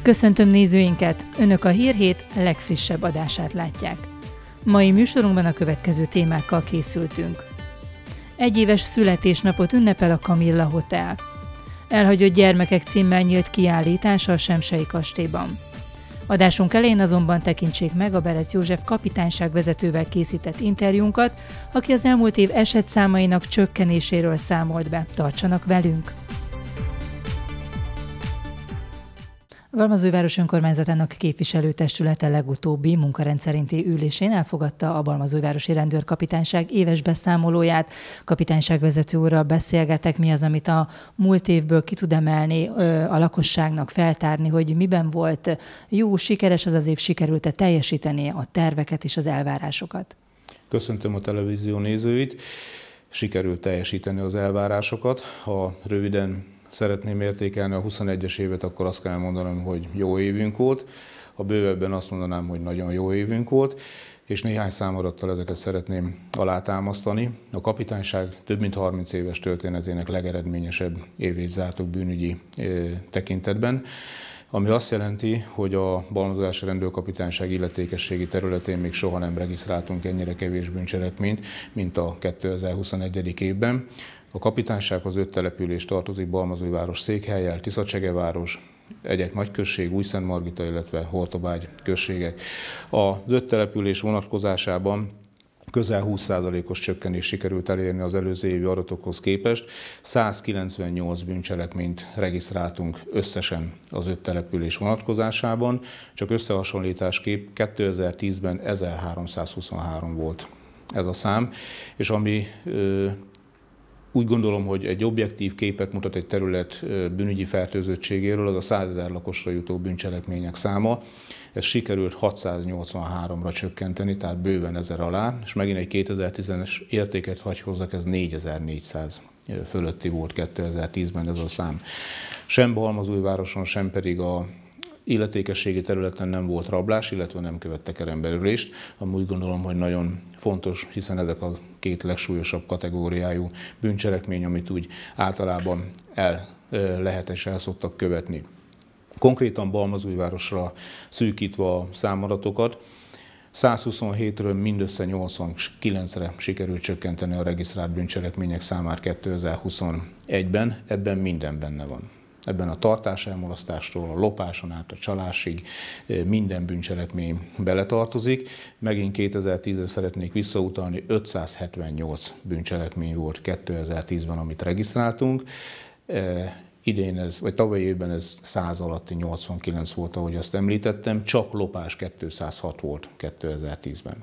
Köszöntöm nézőinket! Önök a Hírhét legfrissebb adását látják. Mai műsorunkban a következő témákkal készültünk. Egyéves születésnapot ünnepel a Kamilla Hotel. Elhagyott gyermekek címmel nyílt kiállítás a Semsey kastélyban. Adásunk elején azonban tekintsék meg a Berec József kapitányság vezetővel készített interjúnkat, aki az elmúlt év esetszámainak csökkenéséről számolt be. Tartsanak velünk! A Balmazújváros önkormányzatának képviselőtestülete legutóbbi munkarendszerinti ülésén elfogadta a Balmazújvárosi Rendőrkapitányság éves beszámolóját. Kapitányságvezető úrral beszélgetek, mi az, amit a múlt évből ki tud emelni a lakosságnak, feltárni, hogy miben volt jó, sikeres az év, sikerült-e teljesíteni a terveket és az elvárásokat. Köszöntöm a televízió nézőit. Sikerült teljesíteni az elvárásokat. Ha röviden szeretném értékelni a 21-es évet, akkor azt kell mondanom, hogy jó évünk volt. Ha bővebben azt mondanám, hogy nagyon jó évünk volt, és néhány számadattal ezeket szeretném alátámasztani. A kapitányság több mint 30 éves történetének legeredményesebb évét zártuk bűnügyi tekintetben, ami azt jelenti, hogy a Balmazújvárosi Rendőrkapitányság illetékességi területén még soha nem regisztráltunk ennyire kevés bűncselekményt, mint a 2021. évben. A kapitánysághoz 5 település tartozik: Balmazújváros székhellyel, Tiszacsegyeváros, egy nagyközség, Újszentmargita, illetve Hortobágy községek. Az 5 település vonatkozásában közel 20%-os csökkenés sikerült elérni az előző évi adatokhoz képest. 198 bűncselekményt regisztráltunk összesen az 5 település vonatkozásában, csak összehasonlításképp 2010-ben 1323 volt ez a szám, és ami úgy gondolom, hogy egy objektív képet mutat egy terület bűnügyi fertőzöttségéről, az a 100 000 lakosra jutó bűncselekmények száma. Ez sikerült 683-ra csökkenteni, tehát bőven 1000 alá, és megint egy 2010-es értéket hagy hozzak, ez 4400 fölötti volt 2010-ben ez a szám. Sem Balmazújvároson, sem pedig a illetékességi területen nem volt rablás, illetve nem követtek el emberölést, ami úgy gondolom, hogy nagyon fontos, hiszen ezek a 2 legsúlyosabb kategóriájú bűncselekmény, amit úgy általában lehet és el szoktak követni. Konkrétan Balmazújvárosra szűkítve a számadatokat, 127-ről mindössze 89-re sikerült csökkenteni a regisztrált bűncselekmények számát 2021-ben, ebben minden benne van. Ebben a tartáselmulasztástól, a lopáson át a csalásig minden bűncselekmény beletartozik. Megint 2010-re szeretnék visszautalni, 578 bűncselekmény volt 2010-ben, amit regisztráltunk. Idén vagy tavalyi évben ez 100 alatti 89 volt, ahogy azt említettem, csak lopás 206 volt 2010-ben.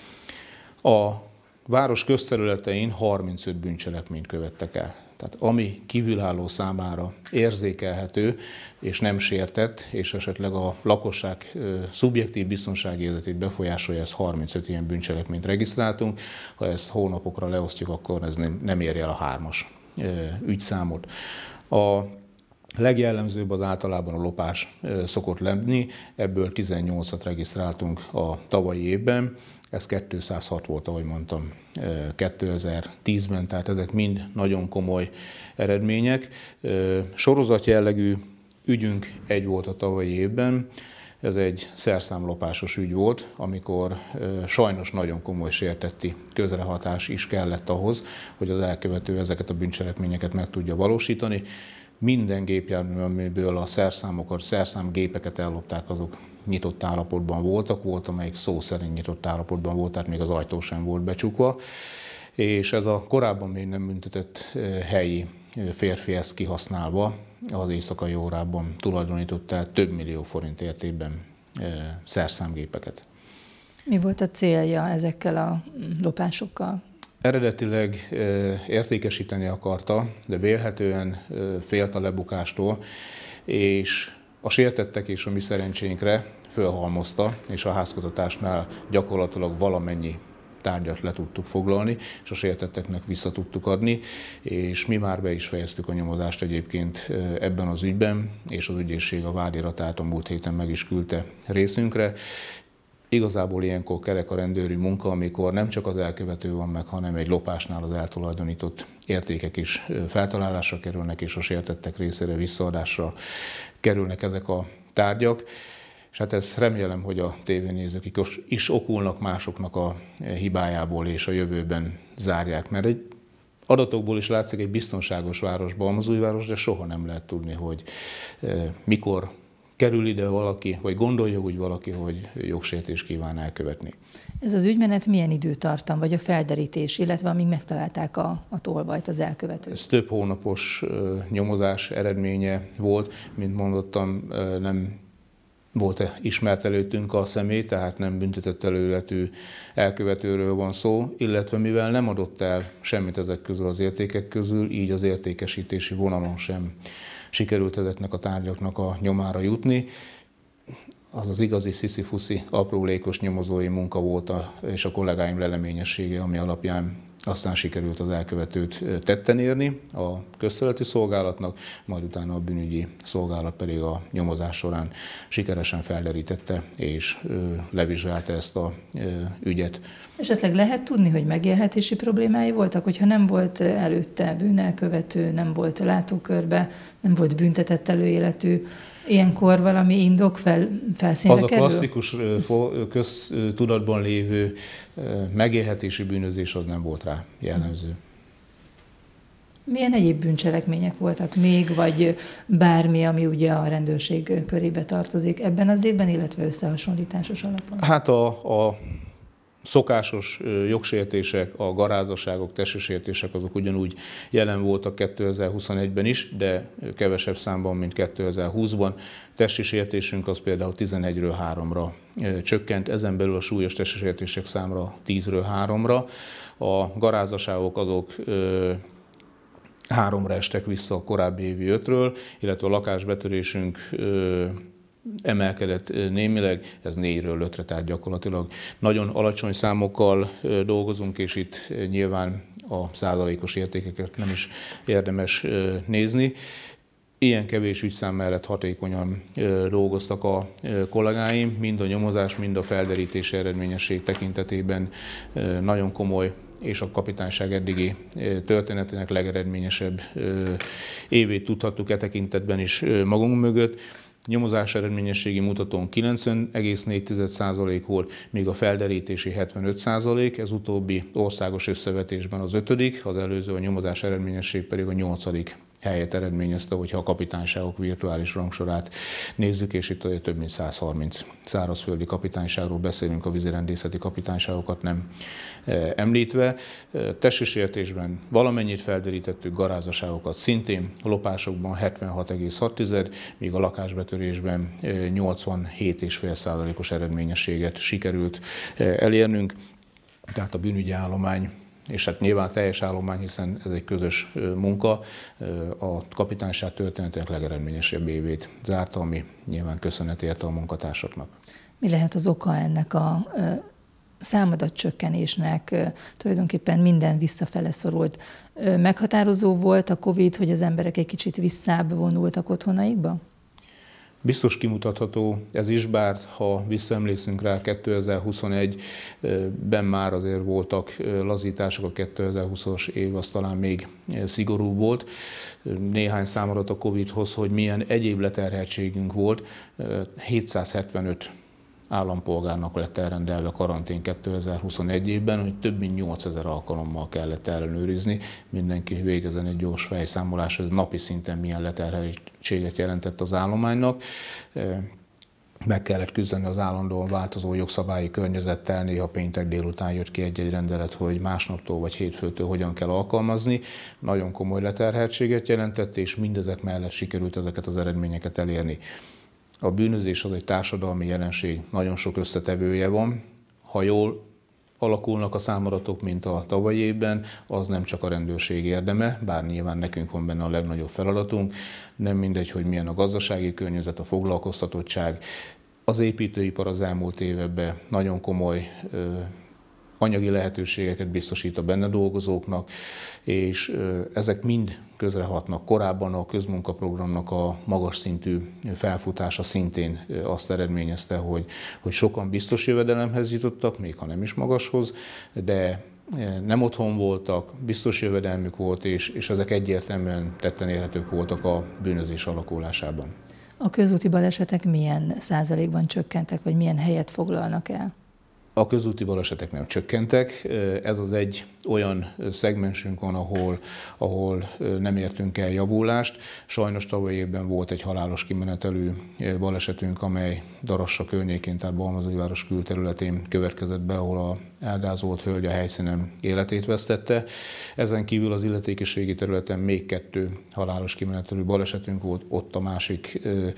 A város közterületein 35 bűncselekményt követtek el. Tehát ami kívülálló számára érzékelhető és nem sértett, és esetleg a lakosság szubjektív biztonságérzetét befolyásolja, ez 35 ilyen bűncselekményt regisztráltunk. Ha ezt hónapokra leosztjuk, akkor ez nem éri el a 3-as ügyszámot. A legjellemzőbb az általában a lopás szokott lenni, ebből 18-at regisztráltunk a tavalyi évben. Ez 206 volt, ahogy mondtam, 2010-ben, tehát ezek mind nagyon komoly eredmények. Sorozatjellegű ügyünk egy volt a tavalyi évben, ez egy szerszámlopásos ügy volt, amikor sajnos nagyon komoly sértetti közrehatás is kellett ahhoz, hogy az elkövető ezeket a bűncselekményeket meg tudja valósítani. Minden gépjármű, amiből a szerszámgépeket ellopták, azok nyitott állapotban voltak, volt, amelyik szó szerint nyitott állapotban volt, tehát még az ajtó sem volt becsukva, és ez a korábban még nem büntetett helyi férfi ezt kihasználva az éjszakai órában tulajdonított el több millió forint értékben szerszámgépeket. Mi volt a célja ezekkel a lopásokkal? Eredetileg értékesíteni akarta, de vélhetően félt a lebukástól, és a sértettek és a mi szerencsénkre fölhalmozta, és a házkutatásnál gyakorlatilag valamennyi tárgyat le tudtuk foglalni, és a sértetteknek vissza tudtuk adni, és mi már be is fejeztük a nyomozást egyébként ebben az ügyben, és az ügyészség a vádiratát a múlt héten meg is küldte részünkre. Igazából ilyenkor kerek a rendőri munka, amikor nem csak az elkövető van meg, hanem egy lopásnál az eltulajdonított értékek is feltalálásra kerülnek, és a sértettek részére visszaadásra kerülnek ezek a tárgyak, és hát ezt remélem, hogy a tévénézők is okulnak másoknak a hibájából, és a jövőben zárják, mert egy adatokból is látszik egy biztonságos város Balmazújváros, de soha nem lehet tudni, hogy mikor kerül ide valaki, vagy gondolja úgy valaki, hogy jogsértést kíván elkövetni. Ez az ügymenet milyen időtartam, vagy a felderítés, illetve amíg megtalálták a tolvajt, az elkövetőt? Ez több hónapos nyomozás eredménye volt, mint mondottam, nem volt ismert előttünk a személy, tehát nem büntetett előletű elkövetőről van szó, illetve mivel nem adott el semmit ezek közül az értékek közül, így az értékesítési vonalon sem sikerült ezeknek a tárgyaknak a nyomára jutni. Az az igazi sziszifuszi, aprólékos nyomozói munka volt, és a kollégáim leleményessége, ami alapján aztán sikerült az elkövetőt tetten érni a közszolgálati szolgálatnak, majd utána a bűnügyi szolgálat pedig a nyomozás során sikeresen felderítette és levizsgálta ezt a ügyet. Esetleg lehet tudni, hogy megélhetési problémái voltak, hogyha nem volt előtte bűnelkövető, nem volt látókörbe, nem volt büntetett előéletű, ilyenkor valami indok felszínre kerül? Az a klasszikus köztudatban lévő megélhetési bűnözés az nem volt rá jellemző. Milyen egyéb bűncselekmények voltak még, vagy bármi, ami ugye a rendőrség körébe tartozik ebben az évben, illetve összehasonlításos alapon? Hát a szokásos jogsértések, a garázaságok, testsértések azok ugyanúgy jelen voltak 2021-ben is, de kevesebb számban, mint 2020-ban. Testi sértésünk az például 11-ről 3-ra csökkent, ezen belül a súlyos testi sértések számra 10-ről 3-ra. A garázaságok azok 3-ra estek vissza a korábbi évi 5-ről, illetve a lakásbetörésünk emelkedett némileg, ez 4-ről 5-re, tehát gyakorlatilag nagyon alacsony számokkal dolgozunk, és itt nyilván a százalékos értékeket nem is érdemes nézni. Ilyen kevés ügyszám mellett hatékonyan dolgoztak a kollégáim, mind a nyomozás, mind a felderítés eredményesség tekintetében nagyon komoly, és a kapitányság eddigi történetének legeredményesebb évét tudhattuk e tekintetben is magunk mögött. Nyomozás eredményességi mutatón 90,4% volt, míg a felderítési 75%, ez utóbbi országos összevetésben az 5., az előző a nyomozás eredményesség pedig a 8. helyet eredményezte, hogyha a kapitányságok virtuális rangsorát nézzük, és itt több mint 130 szárazföldi kapitányságról beszélünk, a vízirendészeti kapitányságokat nem említve. Testi sértésben valamennyit felderítettük, garázaságokat szintén, a lopásokban 76,6, míg a lakásbetörésben 87,5%-os eredményességet sikerült elérnünk. Tehát a bűnügyi állomány, és hát nyilván teljes állomány, hiszen ez egy közös munka, a kapitányság történetének legeredményesebb évét zárta, ami nyilván köszönet érte a munkatársaknak. Mi lehet az oka ennek a számadatcsökkenésnek? Tulajdonképpen minden visszafele szorult. Meghatározó volt a Covid, hogy az emberek egy kicsit visszább vonultak otthonaikba? Biztos kimutatható ez is, bár ha visszaemlékszünk rá, 2021-ben már azért voltak lazítások, a 2020-as év az talán még szigorúbb volt. Néhány számadat a Covid-hoz, hogy milyen egyéb leterheltségünk volt. 775 állampolgárnak lett elrendelve karantén 2021 évben, hogy több mint 8000 alkalommal kellett ellenőrizni. Mindenki végezzen egy gyors fejszámolás, hogy napi szinten milyen leterheltséget jelentett az állománynak. Meg kellett küzdeni az állandóan változó jogszabályi környezettel, néha péntek délután jött ki egy-egy rendelet, hogy másnaptól vagy hétfőtől hogyan kell alkalmazni. Nagyon komoly leterheltséget jelentett, és mindezek mellett sikerült ezeket az eredményeket elérni. A bűnözés az egy társadalmi jelenség, nagyon sok összetevője van. Ha jól alakulnak a számadatok, mint a tavalyi évben, az nem csak a rendőrség érdeme, bár nyilván nekünk van benne a legnagyobb feladatunk. Nem mindegy, hogy milyen a gazdasági környezet, a foglalkoztatottság. Az építőipar az elmúlt években nagyon komoly anyagi lehetőségeket biztosít a benne dolgozóknak, és ezek mind közrehatnak. Korábban a közmunkaprogramnak a magas szintű felfutása szintén azt eredményezte, hogy sokan biztos jövedelemhez jutottak, még ha nem is magashoz, de nem otthon voltak, biztos jövedelmük volt, és ezek egyértelműen tetten érhetők voltak a bűnözés alakulásában. A közúti balesetek milyen százalékban csökkentek, vagy milyen helyet foglalnak el? A közúti balesetek nem csökkentek. Ez az egy olyan szegmensünk van, ahol nem értünk el javulást. Sajnos tavaly évben volt egy halálos kimenetelű balesetünk, amely Darassa környékén, tehát Balmazújváros külterületén következett be, ahol a elgázolt hölgy a helyszínen életét vesztette. Ezen kívül az illetékességi területen még 2 halálos kimenetelű balesetünk volt, ott a másik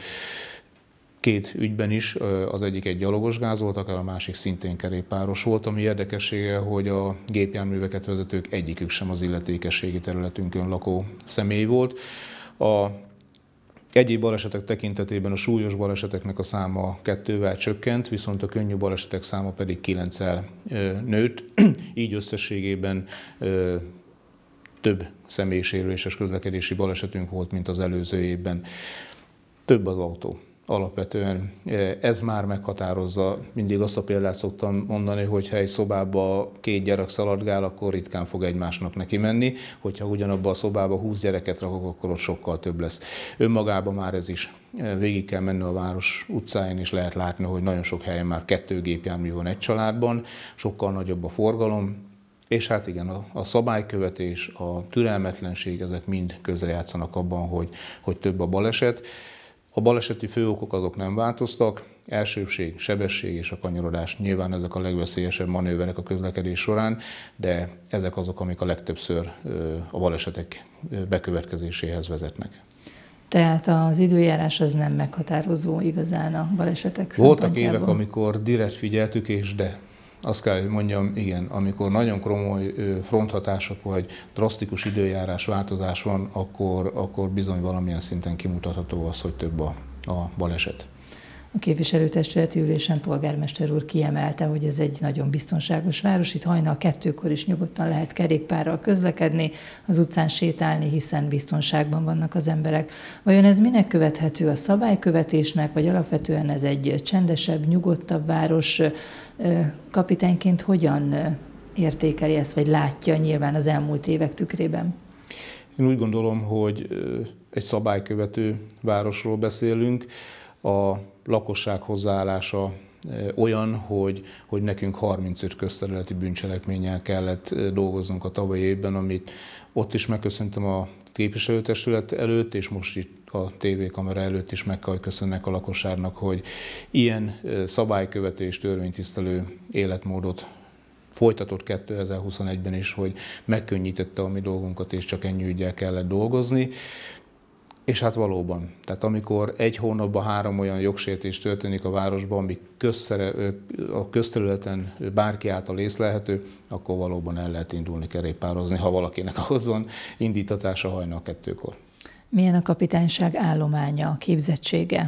2 ügyben is, az egyik egy gyalogos gázoltak el, a másik szintén kerékpáros volt, ami érdekessége, hogy a gépjárműveket vezetők egyikük sem az illetékességi területünkön lakó személy volt. A egyéb balesetek tekintetében a súlyos baleseteknek a száma 2-vel csökkent, viszont a könnyű balesetek száma pedig 9-el nőtt, így összességében több személysérüléses közlekedési balesetünk volt, mint az előző évben. Több az autó. Alapvetően ez már meghatározza, mindig azt a példát szoktam mondani, hogy ha egy szobába 2 gyerek szaladgál, akkor ritkán fog egymásnak neki menni, hogyha ugyanabban a szobába 20 gyereket rakok, akkor ott sokkal több lesz. Önmagában már ez is. Végig kell menni a város utcáin, és lehet látni, hogy nagyon sok helyen már 2 gépjármű van egy családban, sokkal nagyobb a forgalom, és hát igen, a szabálykövetés, a türelmetlenség, ezek mind közrejátszanak abban, hogy több a baleset. A baleseti főokok azok nem változtak, elsőbség, sebesség és a kanyarodás. Nyilván ezek a legveszélyesebb manőverek a közlekedés során, de ezek azok, amik a legtöbbször a balesetek bekövetkezéséhez vezetnek. Tehát az időjárás az nem meghatározó igazán a balesetek szempontjából? Voltak évek, amikor direkt figyeltük, és de azt kell, hogy mondjam, igen, amikor nagyon komoly fronthatások vagy drasztikus időjárás változás van, akkor bizony valamilyen szinten kimutatható az, hogy több a baleset. A képviselőtestületi ülésen polgármester úr kiemelte, hogy ez egy nagyon biztonságos város. Itt hajnal 2-kor is nyugodtan lehet kerékpárral közlekedni, az utcán sétálni, hiszen biztonságban vannak az emberek. Vajon ez minek követhető, a szabálykövetésnek, vagy alapvetően ez egy csendesebb, nyugodtabb város? Kapitányként hogyan értékeli ezt, vagy látja nyilván az elmúlt évek tükrében? Én úgy gondolom, hogy egy szabálykövető városról beszélünk. A lakosság hozzáállása olyan, hogy nekünk 35 közterületi bűncselekménnyel kellett dolgoznunk a tavalyi évben, amit ott is megköszöntem a képviselőtestület előtt, és most itt a tévékamera előtt is meg kell, hogy köszönnek a lakosságnak, hogy ilyen szabálykövetés, törvénytisztelő életmódot folytatott 2021-ben is, hogy megkönnyítette a mi dolgunkat, és csak ennyi üggyel kellett dolgozni. És hát valóban, tehát amikor egy hónapban 3 olyan jogsértés történik a városban, ami a közterületen bárki által észlelhető, akkor valóban el lehet indulni kerékpározni, ha valakinek ahhoz van indítatása hajnal 2-kor. Milyen a kapitányság állománya, képzettsége?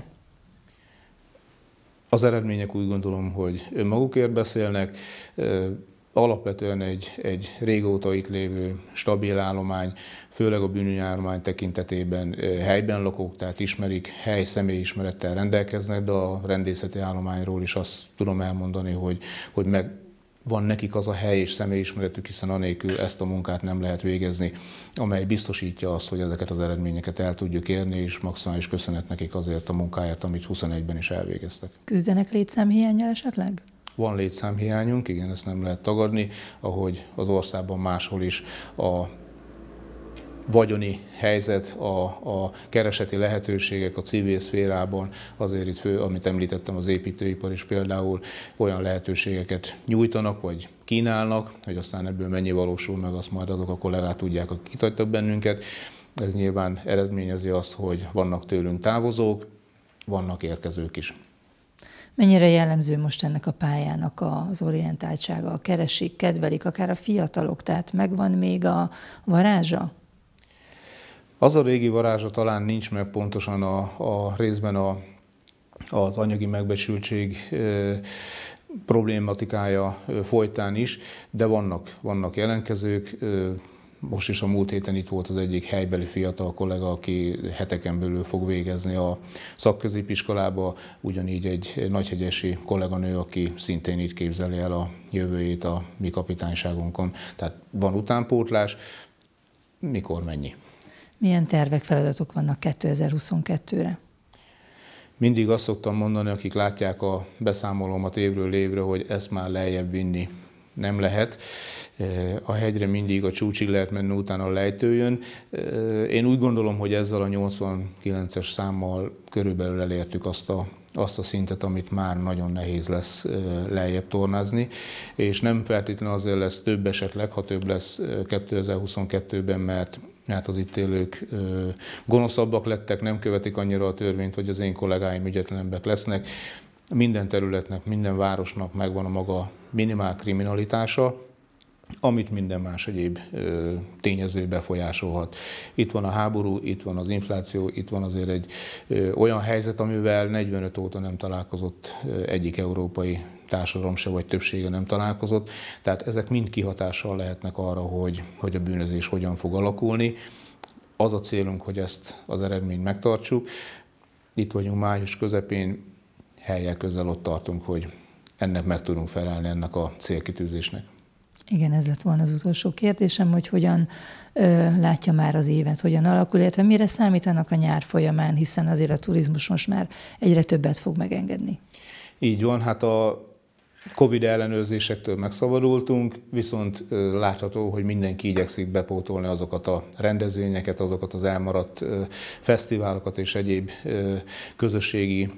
Az eredmények úgy gondolom, hogy önmagukért beszélnek. Alapvetően egy régóta itt lévő stabil állomány, főleg a bűnügyállomány tekintetében helyben lakók, tehát ismerik, személyismerettel rendelkeznek, de a rendészeti állományról is azt tudom elmondani, hogy meg van nekik az a hely és személyismeretük, hiszen anélkül ezt a munkát nem lehet végezni, amely biztosítja azt, hogy ezeket az eredményeket el tudjuk érni, és maximális köszönet nekik azért a munkáért, amit 21-ben is elvégeztek. Küzdenek létszámhiánnyal esetleg? Van létszámhiányunk, igen, ezt nem lehet tagadni, ahogy az országban máshol is a vagyoni helyzet, a kereseti lehetőségek a civil szférában, azért itt amit említettem, az építőipar is például olyan lehetőségeket nyújtanak, vagy kínálnak, hogy aztán ebből mennyi valósul meg, azt majd azok a kollégák tudják, akik itt hagytak bennünket. Ez nyilván eredményezi azt, hogy vannak tőlünk távozók, vannak érkezők is. Mennyire jellemző most ennek a pályának az orientáltsága? Keresik, kedvelik, akár a fiatalok, tehát megvan még a varázsa? Az a régi varázsa talán nincs meg pontosan a részben az anyagi megbecsültség problématikája folytán is, de vannak jelentkezők. Most is a múlt héten itt volt az egyik helybeli fiatal kollega, aki heteken belül fog végezni a szakközépiskolába, ugyanígy egy nagyhegyesi kolléganő, aki szintén így képzeli el a jövőjét a mi kapitányságunkon. Tehát van utánpótlás, mikor mennyi. Milyen tervek, feladatok vannak 2022-re? Mindig azt szoktam mondani, akik látják a beszámolómat évről évre, hogy ezt már lejjebb vinni nem lehet. A hegyre mindig a csúcsig lehet menni, utána a lejtő jön. Én úgy gondolom, hogy ezzel a 89-es számmal körülbelül elértük azt a szintet, amit már nagyon nehéz lesz lejjebb tornázni, és nem feltétlenül azért lesz több esetleg, ha több lesz 2022-ben, mert az itt élők gonoszabbak lettek, nem követik annyira a törvényt, hogy az én kollégáim ügyetlenebbek lesznek. Minden területnek, minden városnak megvan a maga minimál kriminalitása, amit minden más egyéb tényező befolyásolhat. Itt van a háború, itt van az infláció, itt van azért egy olyan helyzet, amivel 45 óta nem találkozott egyik európai társadalom se, vagy többsége nem találkozott. Tehát ezek mind kihatással lehetnek arra, hogy a bűnözés hogyan fog alakulni. Az a célunk, hogy ezt az eredményt megtartsuk. Itt vagyunk május közepén, hellyel közel ott tartunk, hogy ennek meg tudunk felelni, ennek a célkitűzésnek. Igen, ez lett volna az utolsó kérdésem, hogy hogyan látja már az évet, hogyan alakul, illetve mire számítanak a nyár folyamán, hiszen azért a turizmus most már egyre többet fog megengedni. Így van, hát a Covid ellenőrzésektől megszabadultunk, viszont látható, hogy mindenki igyekszik bepótolni azokat a rendezvényeket, azokat az elmaradt fesztiválokat és egyéb közösségi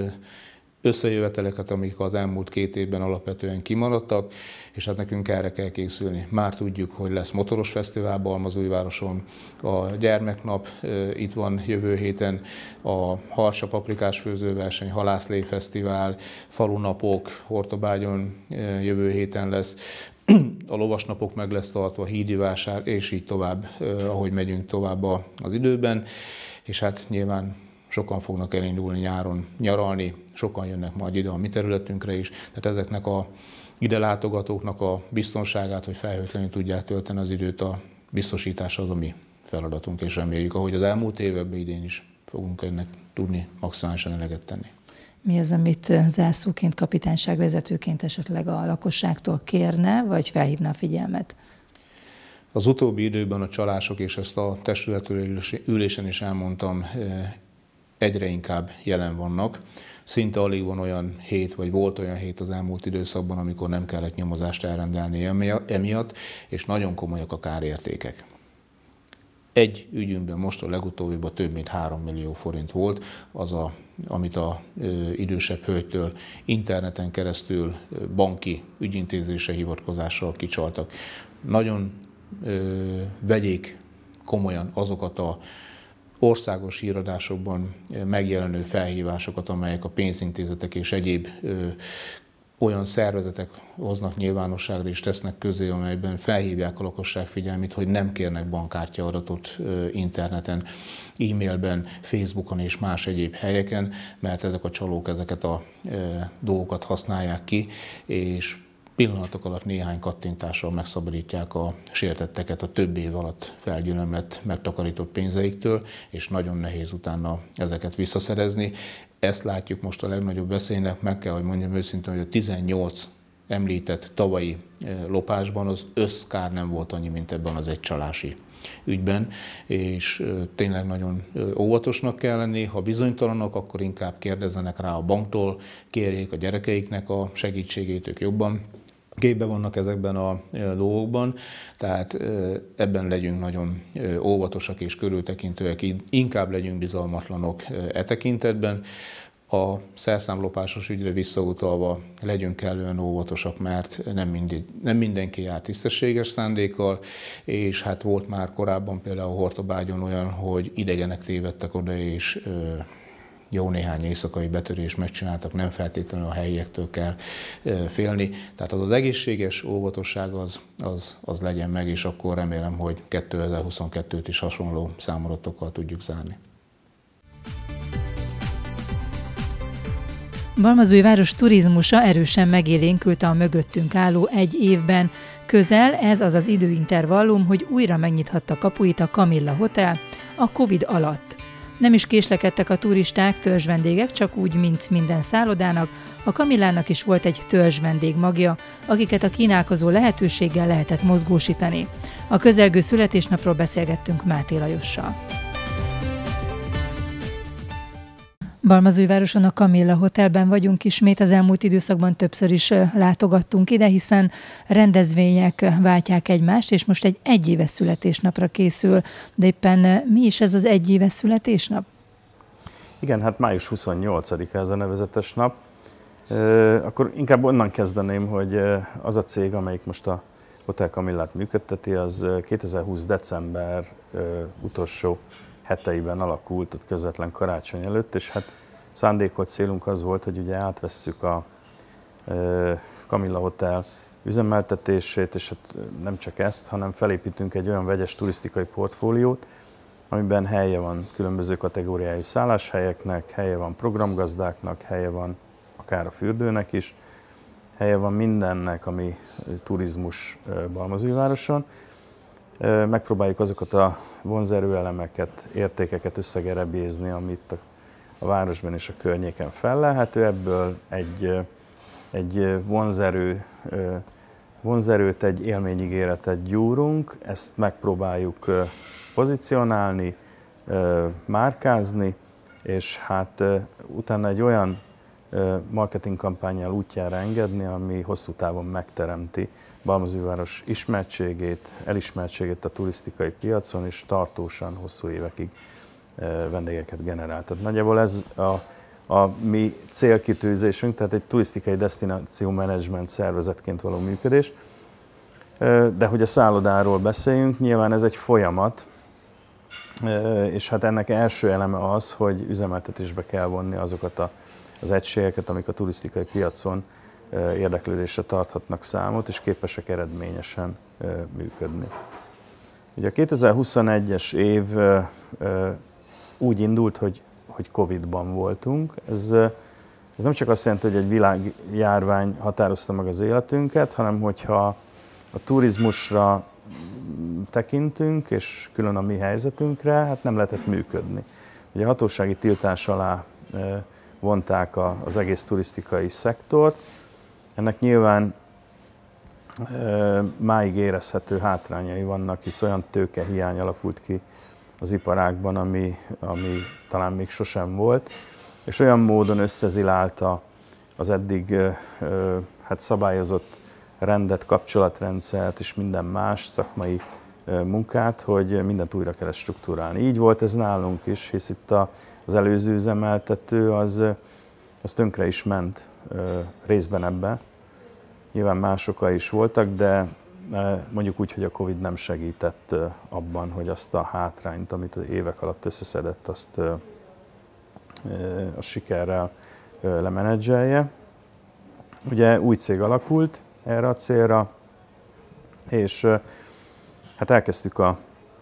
összejöveteleket, amik az elmúlt 2 évben alapvetően kimaradtak, és hát nekünk erre kell készülni. Már tudjuk, hogy lesz motoros fesztivál Balmazújvároson, a gyermeknap itt van jövő héten, a harsa paprikás főzőverseny, halászlé fesztivál, falunapok, Hortobágyon jövő héten lesz, a lovasnapok meg lesz tartva, hídi vásár, és így tovább, ahogy megyünk tovább az időben, és hát nyilván sokan fognak elindulni nyáron nyaralni, sokan jönnek majd ide a mi területünkre is, tehát ezeknek a ide látogatóknak a biztonságát, hogy felhőtlenül tudják tölteni az időt, a biztosítása az a mi feladatunk, és reméljük, ahogy az elmúlt években idén is fogunk ennek tudni maximálisan eleget tenni. Mi az, amit zárszóként, kapitányságvezetőként esetleg a lakosságtól kérne, vagy felhívna a figyelmet? Az utóbbi időben a csalások, és ezt a testületű ülésen is elmondtam, egyre inkább jelen vannak. Szinte alig van olyan hét, vagy volt olyan hét az elmúlt időszakban, amikor nem kellett nyomozást elrendelni emiatt, és nagyon komolyak a kárértékek. Egy ügyünkben most a legutóbbiban több mint 3 millió forint volt, amit az idősebb hölgytől interneten keresztül banki ügyintézésre hivatkozással kicsaltak. Nagyon vegyék komolyan azokat a országos híradásokban megjelenő felhívásokat, amelyek a pénzintézetek és egyéb olyan szervezetek hoznak nyilvánosságra és tesznek közé, amelyben felhívják a lakosság figyelmét, hogy nem kérnek bankkártya adatot interneten, e-mailben, Facebookon és más egyéb helyeken, mert ezek a csalók ezeket a dolgokat használják ki, és pillanatok alatt néhány kattintással megszabadítják a sértetteket a több év alatt felgyülemlett, megtakarított pénzeiktől, és nagyon nehéz utána ezeket visszaszerezni. Ezt látjuk most a legnagyobb veszélynek, meg kell, hogy mondjam őszintén, hogy a 18 említett tavalyi lopásban az összkár nem volt annyi, mint ebben az egy csalási ügyben, és tényleg nagyon óvatosnak kell lenni. Ha bizonytalanok, akkor inkább kérdezzenek rá a banktól, kérjék a gyerekeiknek a segítségét, ők jobban képbe vannak ezekben a dolgokban, tehát ebben legyünk nagyon óvatosak és körültekintőek, inkább legyünk bizalmatlanok e tekintetben. A szerszámlopásos ügyre visszautalva legyünk kellően óvatosak, mert nem mindenki jár tisztességes szándékkal, és hát volt már korábban például Hortobágyon olyan, hogy idegenek tévedtek oda, és jó néhány éjszakai betörést megcsináltak, nem feltétlenül a helyiektől kell félni. Tehát az egészséges óvatosság az legyen meg, és akkor remélem, hogy 2022-t is hasonló számadatokkal tudjuk zárni. Balmazújváros turizmusa erősen megélénkült a mögöttünk álló egy évben. Közel ez az az időintervallum, hogy újra megnyithatta kapuit a Camilla Hotel a Covid alatt. Nem is késlekedtek a turisták, törzsvendégek, csak úgy, mint minden szállodának, a Camillának is volt egy törzsvendég magja, akiket a kínálkozó lehetőséggel lehetett mozgósítani. A közelgő születésnapról beszélgettünk Máté Lajossal. Balmazújvároson a Camilla Hotelben vagyunk ismét, az elmúlt időszakban többször is látogattunk ide, hiszen rendezvények váltják egymást, és most egy egyéves születésnapra készül. De éppen mi is ez az egyéves születésnap? Igen, hát május 28-a ez a nevezetes nap. Akkor inkább onnan kezdeném, hogy az a cég, amelyik most a Hotel Camillát működteti, az 2020. december utolsó heteiben alakult, ott közvetlen karácsony előtt, és hát szándékolt célunk az volt, hogy ugye átvesszük a Camilla Hotel üzemeltetését, és hát nem csak ezt, hanem felépítünk egy olyan vegyes turisztikai portfóliót, amiben helye van különböző kategóriájú szálláshelyeknek, helye van programgazdáknak, helye van akár a fürdőnek is, helye van mindennek, ami turizmus Balmazújvároson. Megpróbáljuk azokat a vonzerő elemeket, értékeket összegerebézni, amit a városban és a környéken fellelhető. Ebből egy vonzerőt, egy élményigéretet gyúrunk, ezt megpróbáljuk pozícionálni, márkázni, és hát utána egy olyan marketing kampánnyal útjára engedni, ami hosszú távon megteremti Balmazújváros ismertségét, elismertségét a turisztikai piacon, és tartósan hosszú évekig vendégeket generál. Tehát nagyjából ez a mi célkitűzésünk, tehát egy turisztikai desztináció menedzsment szervezetként való működés. De hogy a szállodáról beszéljünk, nyilván ez egy folyamat, és hát ennek első eleme az, hogy üzemeltetésbe kell vonni azokat az egységeket, amik a turisztikai piacon érdeklődésre tarthatnak számot, és képesek eredményesen működni. Ugye a 2021-es év úgy indult, hogy Covid-ban voltunk. Ez nem csak azt jelenti, hogy egy világjárvány határozta meg az életünket, hanem hogyha a turizmusra tekintünk, és külön a mi helyzetünkre, hát nem lehetett működni. Ugye a hatósági tiltás alá vonták az egész turisztikai szektort. Ennek nyilván máig érezhető hátrányai vannak, hisz olyan tőkehiány alakult ki az iparágban, ami talán még sosem volt, és olyan módon összezilálta az eddig hát szabályozott rendet, kapcsolatrendszert és minden más szakmai munkát, hogy mindent újra kellett struktúrálni. Így volt ez nálunk is, hisz itt az előző üzemeltető az tönkre is ment részben ebbe. Nyilván más okai is voltak, de mondjuk úgy, hogy a Covid nem segített abban, hogy azt a hátrányt, amit az évek alatt összeszedett, azt a sikerrel lemenedzselje. Ugye új cég alakult erre a célra, és hát elkezdtük a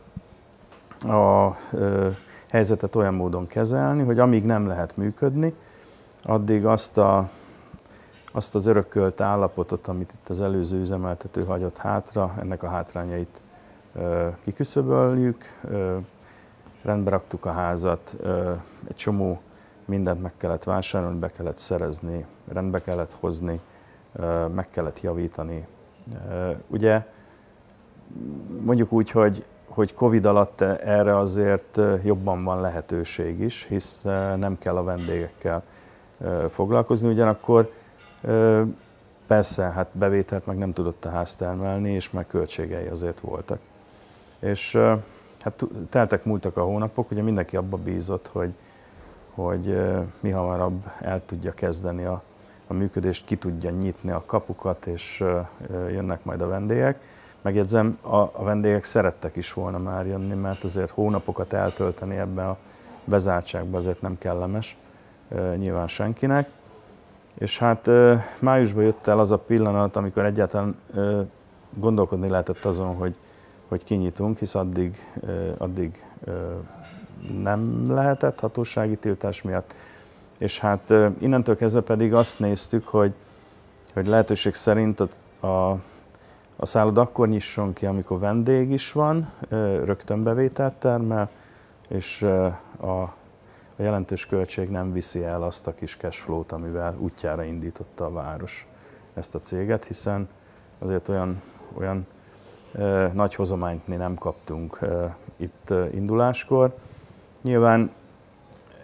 helyzetet olyan módon kezelni, hogy amíg nem lehet működni, addig azt az örökölt állapotot, amit itt az előző üzemeltető hagyott hátra, ennek a hátrányait kiküszöböljük, rendbe raktuk a házat, egy csomó mindent meg kellett vásárolni, be kellett szerezni, rendbe kellett hozni, meg kellett javítani. Ugye mondjuk úgy, hogy Covid alatt erre azért jobban van lehetőség is, hisz nem kell a vendégekkel foglalkozni, ugyanakkor persze, hát bevételt meg nem tudott a ház termelni, és meg költségei azért voltak. És hát múltak a hónapok, ugye mindenki abba bízott, hogy mi hamarabb el tudja kezdeni a működést, ki tudja nyitni a kapukat, és jönnek majd a vendégek. Megjegyzem, a vendégek szerettek is volna már jönni, mert azért hónapokat eltölteni ebben a bezártságban azért nem kellemes nyilván senkinek. És hát májusban jött el az a pillanat, amikor egyáltalán gondolkodni lehetett azon, hogy kinyitunk, hisz addig nem lehetett hatósági tiltás miatt. És hát innentől kezdve pedig azt néztük, hogy lehetőség szerint a szálloda akkor nyisson ki, amikor vendég is van, rögtön bevételt termel, és a jelentős költség nem viszi el azt a kis cashflow-t, amivel útjára indította a város ezt a céget, hiszen azért olyan nagy hozományt mi nem kaptunk itt induláskor. Nyilván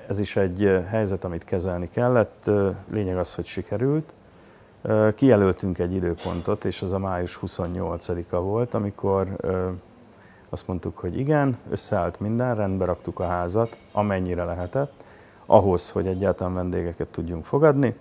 ez is egy helyzet, amit kezelni kellett. Lényeg az, hogy sikerült. Kijelöltünk egy időpontot, és az a május 28-a volt, amikor azt mondtuk, hogy igen, összeállt minden, rendbe raktuk a házat, amennyire lehetett, ahhoz, hogy egyáltalán vendégeket tudjunk fogadni,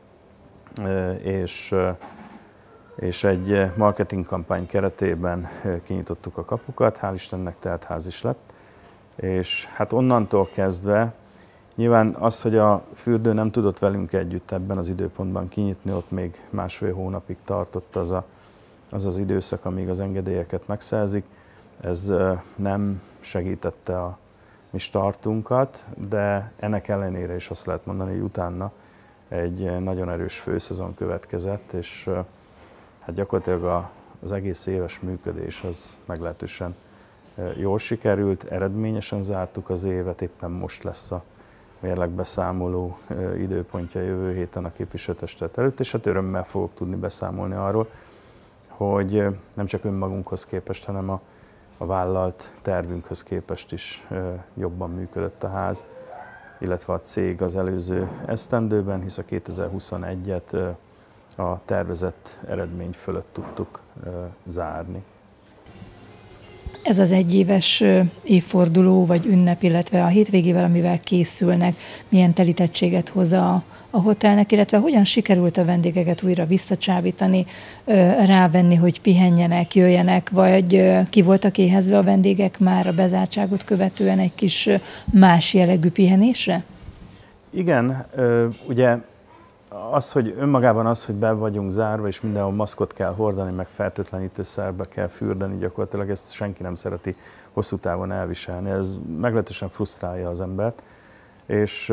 és egy marketing kampány keretében kinyitottuk a kapukat, hál' Istennek teltház is lett, és hát onnantól kezdve nyilván az, hogy a fürdő nem tudott velünk együtt ebben az időpontban kinyitni, ott még 1,5 hónapig tartott az időszak, amíg az engedélyeket megszerzik. Ez nem segítette a mi startunkat, de ennek ellenére is azt lehet mondani, hogy utána egy nagyon erős főszezon következett, és hát gyakorlatilag az egész éves működés az meglehetősen jól sikerült, eredményesen zártuk az évet, éppen most lesz a mérlegbeszámoló időpontja jövő héten a képviselőtestület előtt, és hát örömmel fogok tudni beszámolni arról, hogy nem csak önmagunkhoz képest, hanem a vállalt tervünkhöz képest is jobban működött a ház, illetve a cég az előző esztendőben, hisz a 2021-et a tervezett eredmény fölött tudtuk zárni. Ez az egyéves évforduló vagy ünnep, illetve a hétvégével, amivel készülnek, milyen telítettséget hoz a hotelnek, illetve hogyan sikerült a vendégeket újra visszacsábítani, rávenni, hogy pihenjenek, jöjjenek, vagy ki voltak éhezve a vendégek már a bezártságot követően egy kis más jellegű pihenésre? Igen, ugye az, hogy önmagában az, hogy be vagyunk zárva, és mindenhol maszkot kell hordani, meg fertőtlenítőszerbe kell fürdeni, gyakorlatilag ezt senki nem szereti hosszú távon elviselni. Ez meglehetősen frusztrálja az embert, és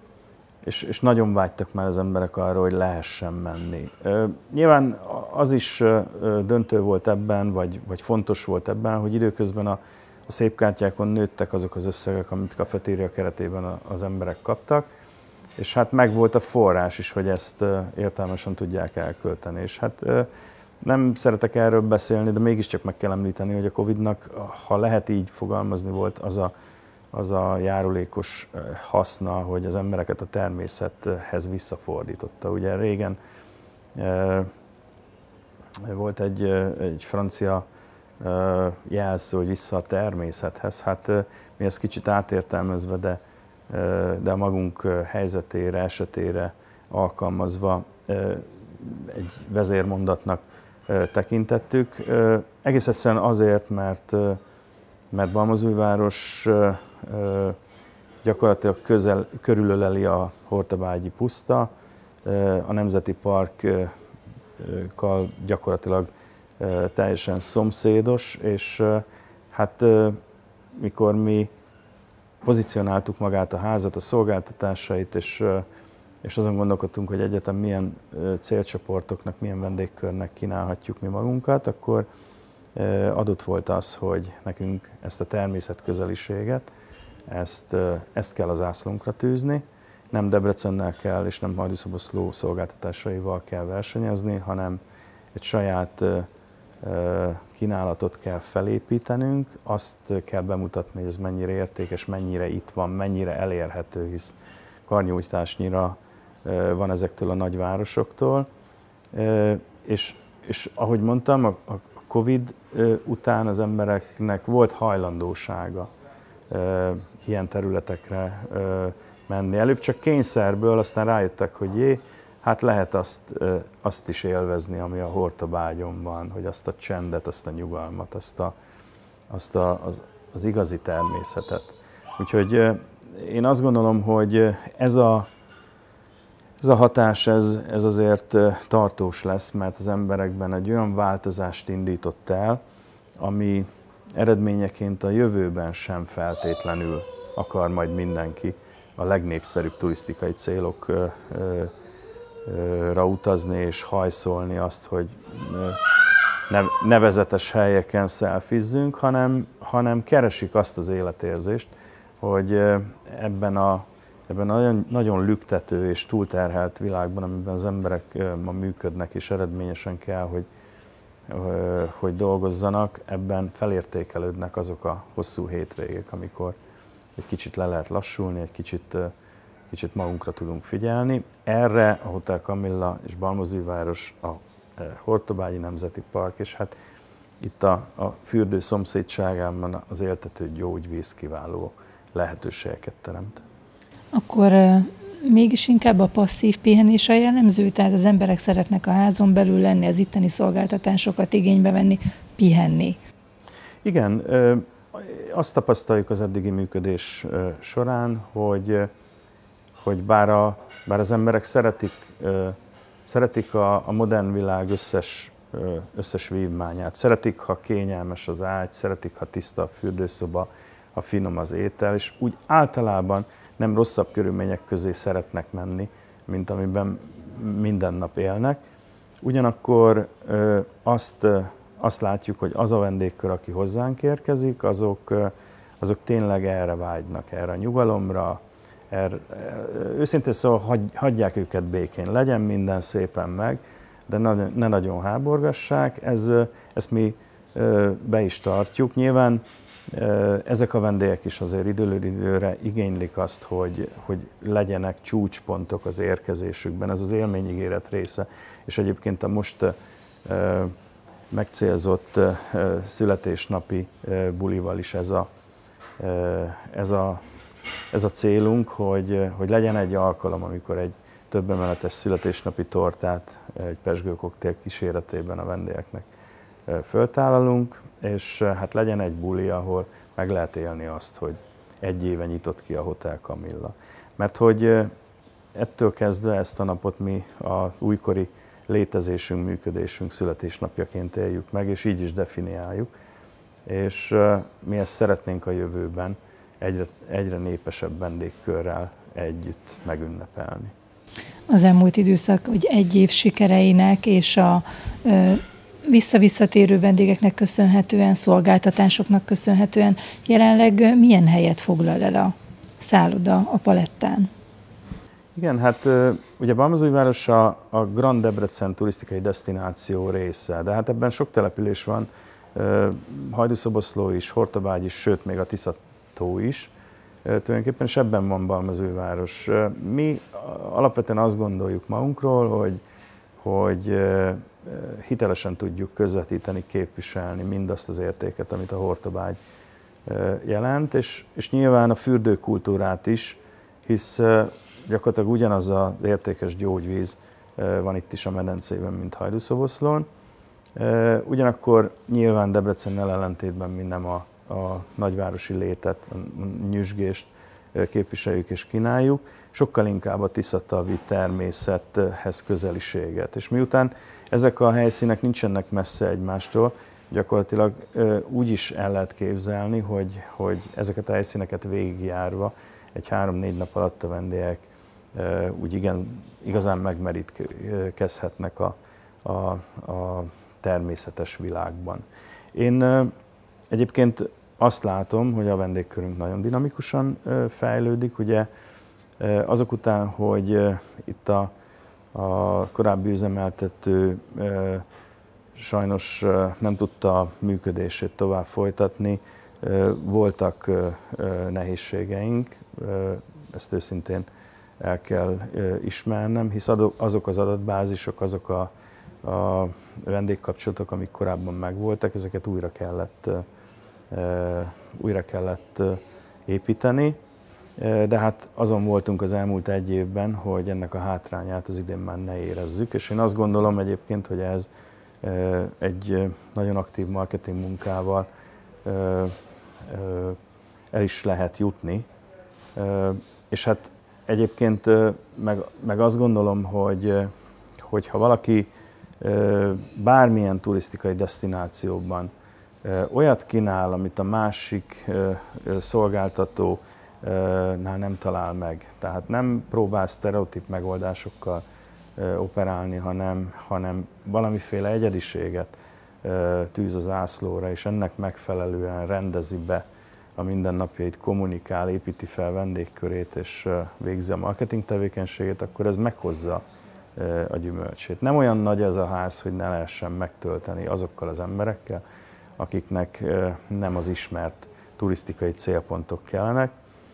nagyon vágytak már az emberek arra, hogy lehessen menni. Nyilván az is döntő volt ebben, vagy fontos volt ebben, hogy időközben a szépkártyákon nőttek azok az összegek, amit kafetéria keretében az emberek kaptak, és hát megvolt a forrás is, hogy ezt értelmesen tudják elkölteni. És hát nem szeretek erről beszélni, de mégiscsak meg kell említeni, hogy a Covid-nak, ha lehet így fogalmazni, volt az a járulékos haszna, hogy az embereket a természethez visszafordította. Ugye régen volt egy francia jelszó, hogy vissza a természethez. Hát mi ezt kicsit átértelmezve, de a magunk helyzetére, esetére alkalmazva egy vezérmondatnak tekintettük. Egész egyszerűen azért, mert Balmazújváros gyakorlatilag körülöleli a Hortobágyi puszta, a Nemzeti Parkkal gyakorlatilag teljesen szomszédos, és hát mikor mi pozícionáltuk magát a házat, a szolgáltatásait, és azon gondolkodtunk, hogy egyetem milyen célcsoportoknak, milyen vendégkörnek kínálhatjuk mi magunkat, akkor adott volt az, hogy nekünk ezt a természetközeliséget, ezt kell az zászlónkra tűzni. Nem Debrecennel kell, és nem Hajdúszoboszló szolgáltatásaival kell versenyezni, hanem egy saját kínálatot kell felépítenünk, azt kell bemutatni, hogy ez mennyire értékes, mennyire itt van, mennyire elérhető, hisz karnyújtásnyira van ezektől a nagyvárosoktól. És ahogy mondtam, a Covid után az embereknek volt hajlandósága ilyen területekre menni. Előbb csak kényszerből, aztán rájöttek, hogy hát lehet azt is élvezni, ami a Hortobágyon van, hogy azt a csendet, azt a nyugalmat, az igazi természetet. Úgyhogy én azt gondolom, hogy ez a hatás, ez azért tartós lesz, mert az emberekben egy olyan változást indított el, ami eredményeként a jövőben sem feltétlenül akar majd mindenki a legnépszerűbb turisztikai célokra utazni és hajszolni azt, hogy nevezetes helyeken szelfizzünk, hanem keresik azt az életérzést, hogy ebben a nagyon lüktető és túlterhelt világban, amiben az emberek ma működnek és eredményesen kell, hogy dolgozzanak, ebben felértékelődnek azok a hosszú hétvégék, amikor egy kicsit le lehet lassulni, egy kicsit magunkra tudunk figyelni. Erre a Hotel Camilla és Balmazújváros, a Hortobágyi Nemzeti Park, és hát itt a fürdő szomszédságában az éltető gyógyvíz kiváló lehetőségeket teremt. Akkor mégis inkább a passzív pihenés a jellemző, tehát az emberek szeretnek a házon belül lenni, az itteni szolgáltatásokat igénybe venni, pihenni. Igen, azt tapasztaljuk az eddigi működés során, hogy bár az emberek szeretik a modern világ összes vívmányát, szeretik, ha kényelmes az ágy, szeretik, ha tiszta a fürdőszoba, ha finom az étel, és úgy általában nem rosszabb körülmények közé szeretnek menni, mint amiben minden nap élnek. Ugyanakkor azt látjuk, hogy az a vendégkör, aki hozzánk érkezik, azok tényleg erre vágynak, erre a nyugalomra, őszintén szóval hagyják őket békén, legyen minden szépen meg, de ne nagyon háborgassák, ezt mi be is tartjuk. Nyilván ezek a vendégek is azért időről időre igénylik azt, hogy legyenek csúcspontok az érkezésükben, ez az élményígéret része, és egyébként a most megcélzott születésnapi bulival is ez a célunk, hogy legyen egy alkalom, amikor egy több emeletes születésnapi tortát egy pezsgőkoktél kíséretében a vendégeknek föltállalunk, és hát legyen egy buli, ahol meg lehet élni azt, hogy egy éve nyitott ki a Hotel Camilla. Mert hogy ettől kezdve ezt a napot mi az újkori létezésünk, működésünk születésnapjaként éljük meg, és így is definiáljuk. És mi ezt szeretnénk a jövőben egyre népesebb vendégkörrel együtt megünnepelni. Az elmúlt időszak, hogy egy év sikereinek és a visszavisszatérő vendégeknek köszönhetően, szolgáltatásoknak köszönhetően jelenleg milyen helyet foglal el a szálloda a palettán? Igen, hát ugye Balmazújváros a Grand Debrecen turisztikai desztináció része, de hát ebben sok település van, Hajdúszoboszló is, Hortobágy is, sőt még a Tiszató is. Tulajdonképpen és ebben van Balmazújváros. Mi alapvetően azt gondoljuk magunkról, hogy hitelesen tudjuk közvetíteni, képviselni mindazt az értéket, amit a Hortobágy jelent, és nyilván a fürdőkultúrát is, hisz gyakorlatilag ugyanaz az értékes gyógyvíz van itt is a medencében, mint Hajdúszoboszlón. Ugyanakkor nyilván Debrecennel ellentétben mi nem a nagyvárosi létet, a nyüzsgést képviseljük és kínáljuk, sokkal inkább a tiszatavi természethez közeliséget. És miután ezek a helyszínek nincsenek messze egymástól, gyakorlatilag úgy is el lehet képzelni, hogy ezeket a helyszíneket végigjárva egy 3-4 nap alatt a vendégek úgy igazán megmerítkezhetnek a természetes világban. Én egyébként azt látom, hogy a vendégkörünk nagyon dinamikusan fejlődik, ugye azok után, hogy itt a korábbi üzemeltető sajnos nem tudta a működését tovább folytatni, voltak nehézségeink, ezt őszintén el kell ismernem, hisz azok az adatbázisok, azok a vendégkapcsolatok, amik korábban megvoltak, ezeket újra kellett építeni, de hát azon voltunk az elmúlt egy évben, hogy ennek a hátrányát az idén már ne érezzük, és én azt gondolom egyébként, hogy ez egy nagyon aktív marketing munkával el is lehet jutni, és hát egyébként meg azt gondolom, hogy ha valaki bármilyen turisztikai desztinációban olyat kínál, amit a másik szolgáltatónál nem talál meg. Tehát nem próbál sztereotíp megoldásokkal operálni, hanem valamiféle egyediséget tűz az zászlóra, és ennek megfelelően rendezi be a mindennapjait, kommunikál, építi fel vendégkörét, és végzi a marketing tevékenységét, akkor ez meghozza a gyümölcsét. Nem olyan nagy ez a ház, hogy ne lehessen megtölteni azokkal az emberekkel, akiknek nem az ismert turisztikai célpontok kellenek.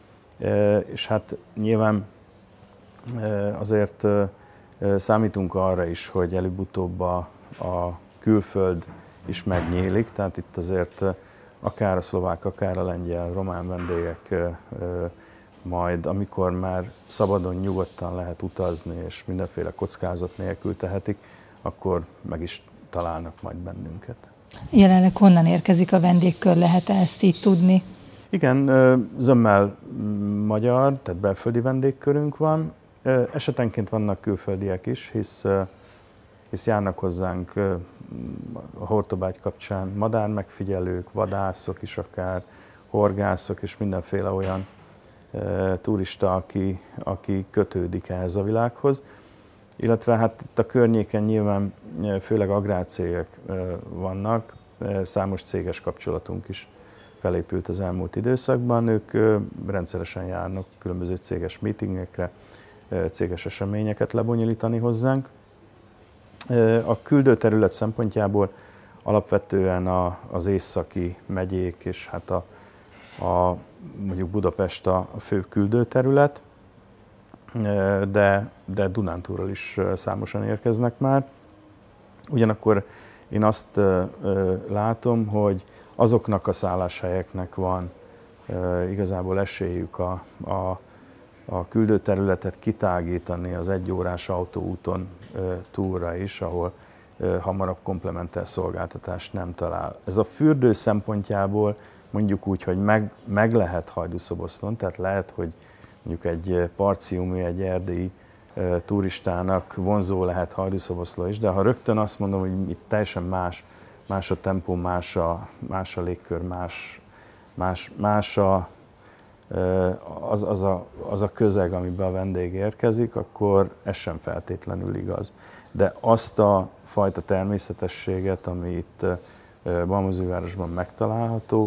És hát nyilván azért számítunk arra is, hogy előbb-utóbb a külföld is megnyílik, tehát itt azért akár a szlovák, akár a lengyel, román vendégek majd, amikor már szabadon, nyugodtan lehet utazni, és mindenféle kockázat nélkül tehetik, akkor meg is találnak majd bennünket. Jelenleg honnan érkezik a vendégkör, lehet ezt így tudni? Igen, zömmel magyar, tehát belföldi vendégkörünk van. Esetenként vannak külföldiek is, hisz járnak hozzánk a Hortobágy kapcsán madármegfigyelők, vadászok is akár, horgászok és mindenféle olyan turista, aki kötődik ehhez a világhoz. Illetve hát itt a környéken nyilván főleg agrárcégek vannak, számos céges kapcsolatunk is felépült az elmúlt időszakban. Ők rendszeresen járnak különböző céges meetingekre, céges eseményeket lebonyolítani hozzánk. A küldőterület szempontjából alapvetően az északi megyék és hát mondjuk Budapest a fő küldőterület, de Dunántúlról is számosan érkeznek már. Ugyanakkor én azt látom, hogy azoknak a szálláshelyeknek van igazából esélyük a küldőterületet kitágítani az egyórás autóúton túlra is, ahol hamarabb komplementer szolgáltatást nem talál. Ez a fürdő szempontjából mondjuk úgy, hogy meg lehet Hajdúszoboszlón, tehát lehet, hogy mondjuk egy parciumi, egy erdélyi turistának vonzó lehet Hajdúszoboszló is, de ha rögtön azt mondom, hogy itt teljesen más a tempó, más a légkör, más az a közeg, amiben a vendég érkezik, akkor ez sem feltétlenül igaz. De azt a fajta természetességet, ami itt Balmazújvárosban megtalálható,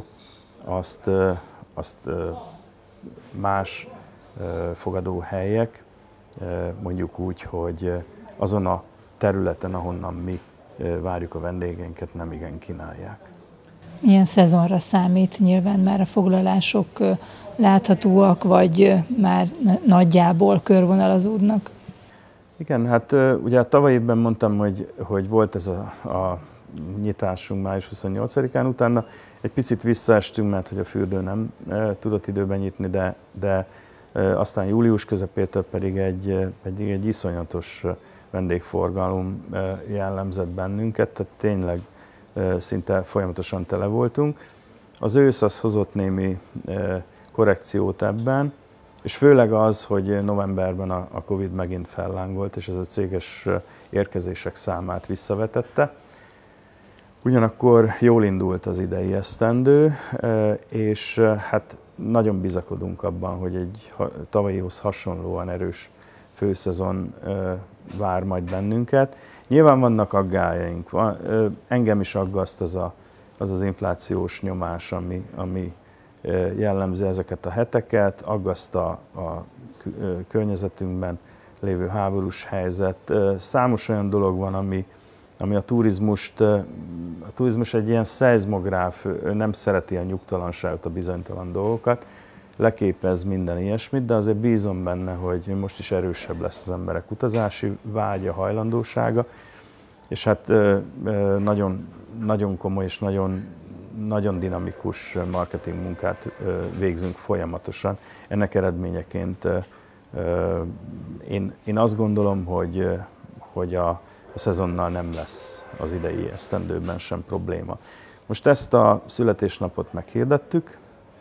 azt más fogadóhelyek, mondjuk úgy, hogy azon a területen, ahonnan mi várjuk a vendégeinket, nem igen kínálják. Milyen szezonra számít? Nyilván már a foglalások láthatóak, vagy már nagyjából körvonalazódnak? Igen, hát ugye tavaly évben mondtam, hogy volt ez a nyitásunk május 28-án, utána egy picit visszaestünk, mert hogy a fürdő nem tudott időben nyitni, de aztán július közepétől pedig egy iszonyatos vendégforgalom jellemzett bennünket, tehát tényleg szinte folyamatosan tele voltunk. Az ősz az hozott némi korrekciót ebben, és főleg az, hogy novemberben a Covid megint fellángolt, és ez a céges érkezések számát visszavetette. Ugyanakkor jól indult az idei esztendő, és hát nagyon bizakodunk abban, hogy egy tavalyihoz hasonlóan erős főszezon vár majd bennünket. Nyilván vannak aggályaink, engem is aggaszt az inflációs nyomás, ami jellemzi ezeket a heteket, aggaszt a környezetünkben lévő háborús helyzet. Számos olyan dolog van, ami a turizmus egy ilyen szeizmográf, ő nem szereti a nyugtalanságot, a bizonytalan dolgokat, leképez minden ilyesmit, de azért bízom benne, hogy most is erősebb lesz az emberek utazási vágya, hajlandósága, és hát nagyon, nagyon komoly és nagyon dinamikus marketing munkát végzünk folyamatosan. Ennek eredményeként én azt gondolom, hogy a szezonnal nem lesz az idei esztendőben sem probléma. Most ezt a születésnapot meghirdettük,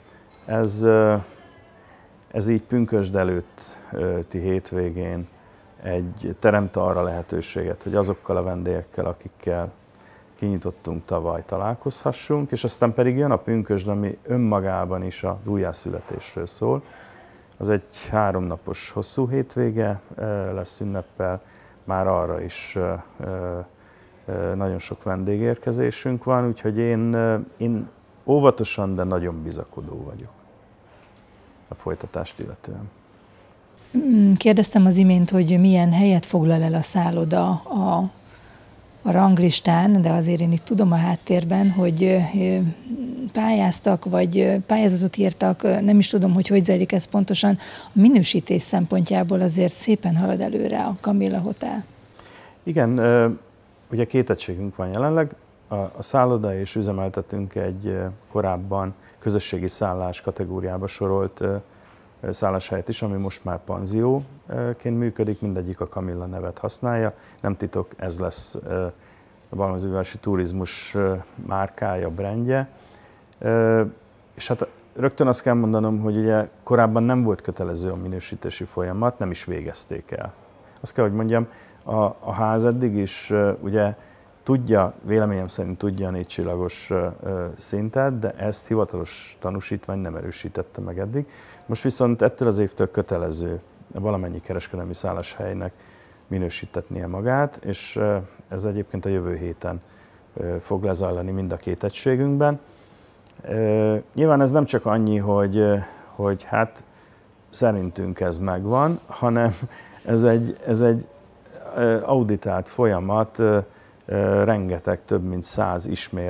ez így pünkösd előtti hétvégén teremt arra lehetőséget, hogy azokkal a vendégekkel, akikkel kinyitottunk tavaly, találkozhassunk, és aztán pedig jön a pünkösd, ami önmagában is az újjászületésről szól. Az egy 3 napos hosszú hétvége lesz ünneppel, már arra is nagyon sok vendégérkezésünk van, úgyhogy én óvatosan, de nagyon bizakodó vagyok a folytatást illetően. Kérdeztem az imént, hogy milyen helyet foglal el a szálloda ranglistán, de azért én itt tudom a háttérben, hogy pályáztak, vagy pályázatot írtak, nem is tudom, hogy zajlik ez pontosan. A minősítés szempontjából azért szépen halad előre a Camilla Hotel. Igen, ugye 2 egységünk van jelenleg. A szálloda, és üzemeltetünk egy korábban közösségi szállás kategóriába sorolt szálláshelyet is, ami most már panzióként működik, mindegyik a Camilla nevet használja. Nem titok, ez lesz a Balmazújvárosi Turizmus márkája, brandje. És hát rögtön azt kell mondanom, hogy ugye korábban nem volt kötelező a minősítési folyamat, nem is végezték el. Azt kell, hogy mondjam, a ház eddig is ugye tudja, véleményem szerint tudja a 4 csillagos szintet, de ezt hivatalos tanúsítvány nem erősítette meg eddig. Most viszont ettől az évtől kötelező valamennyi kereskedelmi szálláshelynek minősítetnie magát, és ez egyébként a jövő héten fog lezajlani mind a 2 egységünkben. Nyilván ez nem csak annyi, hogy hát szerintünk ez megvan, hanem ez egy auditált folyamat, rengeteg, több mint 100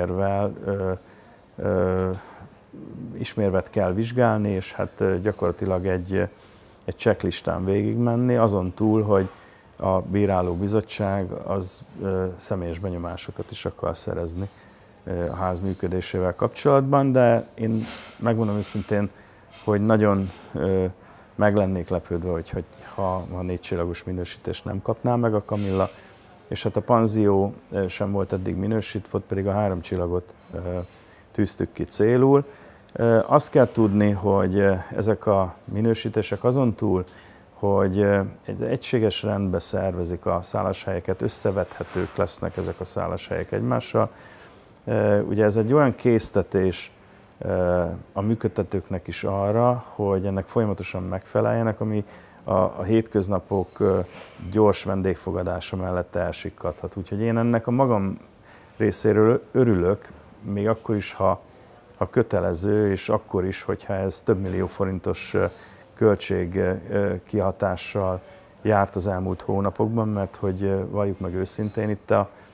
ismérvet kell vizsgálni, és hát gyakorlatilag egy checklistán végigmenni, azon túl, hogy a bírálóbizottság az személyes benyomásokat is akar szerezni a ház működésével kapcsolatban, de én megmondom őszintén, hogy nagyon meg lennék lepődve, ha a 4 csillagos minősítést nem kapná meg a Camilla, és hát a panzió sem volt eddig minősítve, pedig a 3 csillagot tűztük ki célul. Azt kell tudni, hogy ezek a minősítések azon túl, hogy egy egységes rendbe szervezik a szálláshelyeket, összevethetők lesznek ezek a szálláshelyek egymással. Ugye ez egy olyan késztetés a működtetőknek is arra, hogy ennek folyamatosan megfeleljenek, ami a hétköznapok gyors vendégfogadása mellett elsikkadhat. Úgyhogy én ennek a magam részéről örülök, még akkor is, ha kötelező, és akkor is, hogyha ez több millió forintos költségkihatással járt az elmúlt hónapokban, mert hogy valljuk meg őszintén, itt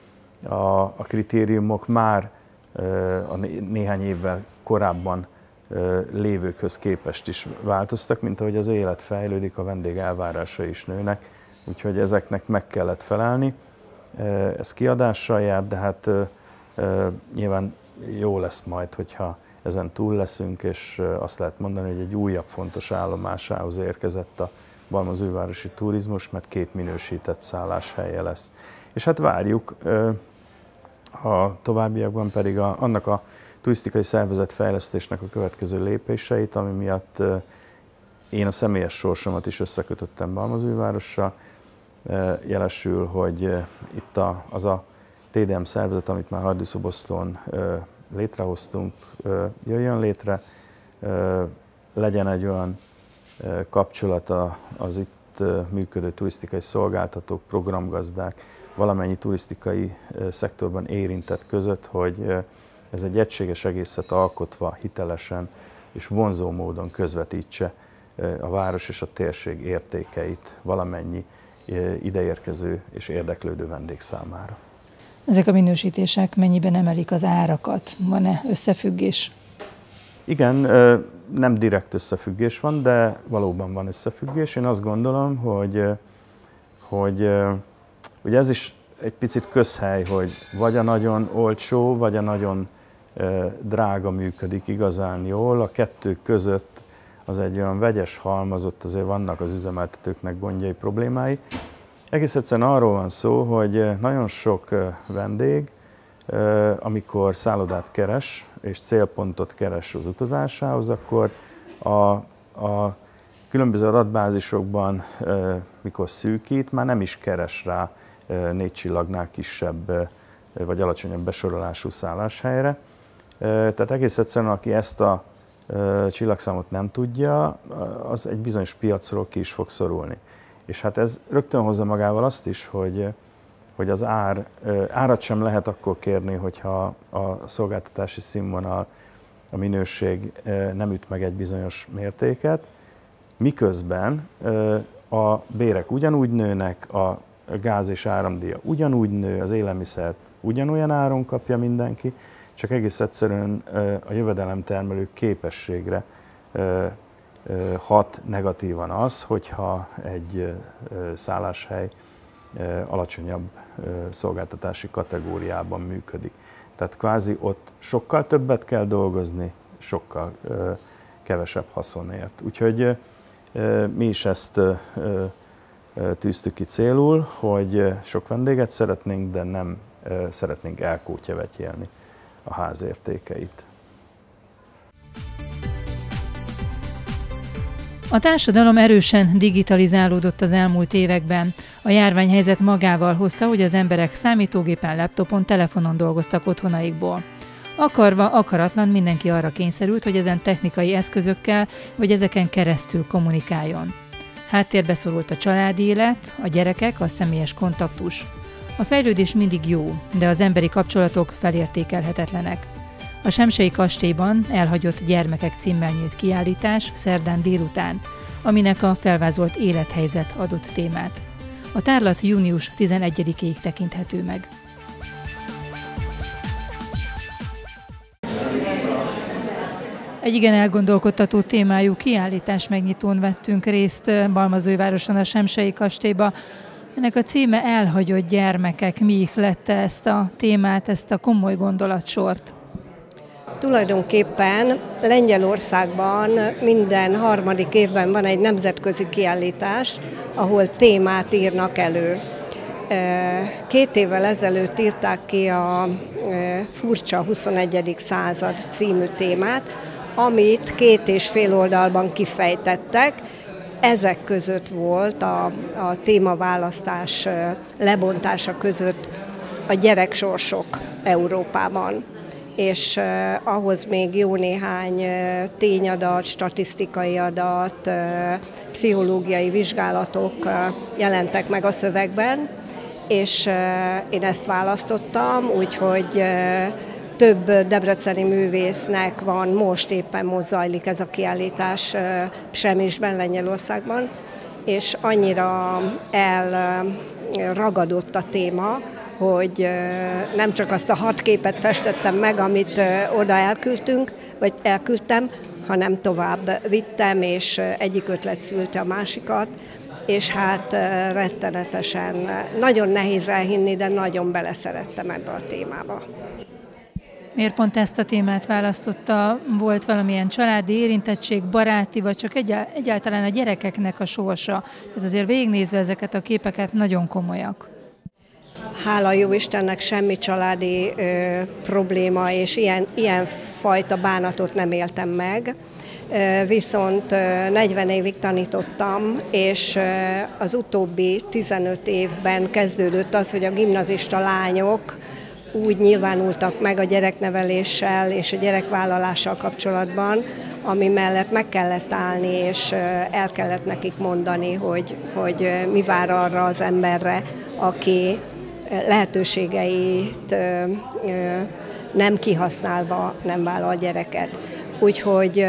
a kritériumok már a néhány évvel korábban lévőkhöz képest is változtak, mint ahogy az élet fejlődik, a vendég elvárásai is nőnek, úgyhogy ezeknek meg kellett felelni. Ez kiadással jár, de hát nyilván jó lesz majd, hogyha ezen túl leszünk, és azt lehet mondani, hogy egy újabb fontos állomásához érkezett a Balmazújvárosi Turizmus, mert 2 minősített szálláshelye lesz. És hát várjuk a továbbiakban pedig annak a turisztikai szervezetfejlesztésnek a következő lépéseit, ami miatt én a személyes sorsomat is összekötöttem Balmazújvárossal. Jelesül, hogy itt az a TDM szervezet, amit már Hajdúszoboszlón létrehoztunk, jöjjön létre, legyen egy olyan kapcsolata az itt működő turisztikai szolgáltatók, programgazdák, valamennyi turisztikai szektorban érintett között, hogy ez egy egységes egészet alkotva, hitelesen és vonzó módon közvetítse a város és a térség értékeit valamennyi ideérkező és érdeklődő vendég számára. Ezek a minősítések mennyiben emelik az árakat? Van-e összefüggés? Igen, nem direkt összefüggés van, de valóban van összefüggés. Én azt gondolom, hogy ugye ez is egy picit közhely, hogy vagy a nagyon olcsó, vagy a nagyon drága működik igazán jól. A kettő között az egy olyan vegyes halmaz, ott azért vannak az üzemeltetőknek gondjai, problémái. Egész egyszerűen arról van szó, hogy nagyon sok vendég, amikor szállodát keres és célpontot keres az utazásához, akkor a különböző adatbázisokban, mikor szűkít, már nem is keres rá 4 csillagnál kisebb vagy alacsonyabb besorolású szálláshelyre. Tehát egész egyszerűen, aki ezt a csillagszámot nem tudja, az egy bizonyos piacról ki is fog szorulni. És hát ez rögtön hozza magával azt is, hogy az árat sem lehet akkor kérni, hogyha a szolgáltatási színvonal, a minőség nem üt meg egy bizonyos mértéket, miközben a bérek ugyanúgy nőnek, gáz és áramdíja ugyanúgy nő, az élelmiszert ugyanolyan áron kapja mindenki, csak egész egyszerűen a jövedelemtermelő képességre hat negatívan az, hogyha egy szálláshely alacsonyabb szolgáltatási kategóriában működik. Tehát kvázi ott sokkal többet kell dolgozni, sokkal kevesebb haszonért. Úgyhogy mi is ezt tűztük ki célul, hogy sok vendéget szeretnénk, de nem szeretnénk elkótyavetyélni a ház értékeit. A társadalom erősen digitalizálódott az elmúlt években. A járványhelyzet magával hozta, hogy az emberek számítógépen, laptopon, telefonon dolgoztak otthonaikból. Akarva, akaratlan mindenki arra kényszerült, hogy ezen technikai eszközökkel vagy ezeken keresztül kommunikáljon. Háttérbe szorult a családi élet, a gyerekek, a személyes kontaktus. A fejlődés mindig jó, de az emberi kapcsolatok felértékelhetetlenek. A Semsey kastélyban Elhagyott gyermekek címmel nyílt kiállítás szerdán délután, aminek a felvázolt élethelyzet adott témát. A tárlat június 11-ig tekinthető meg. Egy igen elgondolkodtató témájú kiállítás megnyitón vettünk részt Balmazújvároson a Semsey kastélyba. Ennek a címe Elhagyott gyermekek. Mi ihlette ezt a témát, ezt a komoly gondolatsort? Tulajdonképpen Lengyelországban minden harmadik évben van egy nemzetközi kiállítás, ahol témát írnak elő. 2 évvel ezelőtt írták ki a Furcsa 21. század című témát, amit 2,5 oldalban kifejtettek. Ezek között volt a témaválasztás lebontása között a gyereksorsok Európában. És ahhoz még jó néhány tényadat, statisztikai adat, pszichológiai vizsgálatok jelentek meg a szövegben, és én ezt választottam, úgyhogy több debreceni művésznek van, most éppen most zajlik ez a kiállítás Przemysben, Lengyelországban, és annyira elragadott a téma, hogy nem csak azt a 6 képet festettem meg, amit oda elküldtem, hanem tovább vittem, és egyik ötlet szülte a másikat, és hát rettenetesen, nagyon nehéz elhinni, de nagyon beleszerettem ebbe a témába. Miért pont ezt a témát választotta? Volt valamilyen családi érintettség, baráti, vagy csak egyáltalán a gyerekeknek a sorsa? Tehát azért végignézve ezeket a képeket nagyon komolyak. Hála jó Istennek semmi családi probléma, és ilyen fajta bánatot nem éltem meg. Viszont 40 évig tanítottam, és az utóbbi 15 évben kezdődött az, hogy a gimnazista lányok úgy nyilvánultak meg a gyerekneveléssel és a gyerekvállalással kapcsolatban, ami mellett meg kellett állni, és el kellett nekik mondani, hogy mi vár arra az emberre, aki lehetőségeit nem kihasználva nem vállal gyereket. Úgyhogy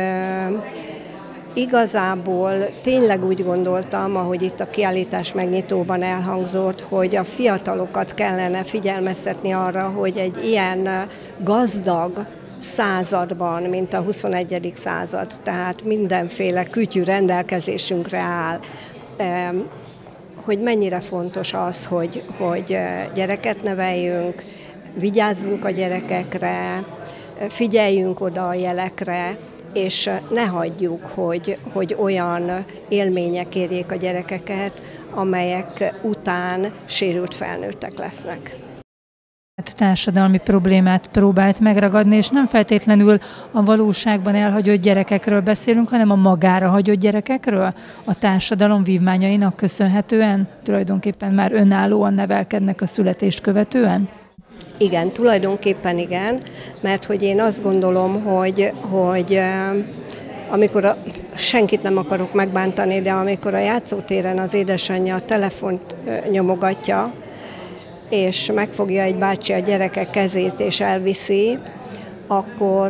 igazából tényleg úgy gondoltam, ahogy itt a kiállítás megnyitóban elhangzott, hogy a fiatalokat kellene figyelmeztetni arra, hogy egy ilyen gazdag században, mint a 21. század, tehát mindenféle kütyű rendelkezésünkre áll, hogy mennyire fontos az, hogy gyereket neveljünk, vigyázzunk a gyerekekre, figyeljünk oda a jelekre, és ne hagyjuk, hogy olyan élmények érjék a gyerekeket, amelyek után sérült felnőttek lesznek. Társadalmi problémát próbált megragadni, és nem feltétlenül a valóságban elhagyott gyerekekről beszélünk, hanem a magára hagyott gyerekekről, a társadalom vívmányainak köszönhetően tulajdonképpen már önállóan nevelkednek a születést követően? Igen, tulajdonképpen igen, mert hogy én azt gondolom, hogy amikor senkit nem akarok megbántani, de amikor a játszótéren az édesanyja a telefont nyomogatja, és megfogja egy bácsi a gyerekek kezét és elviszi, akkor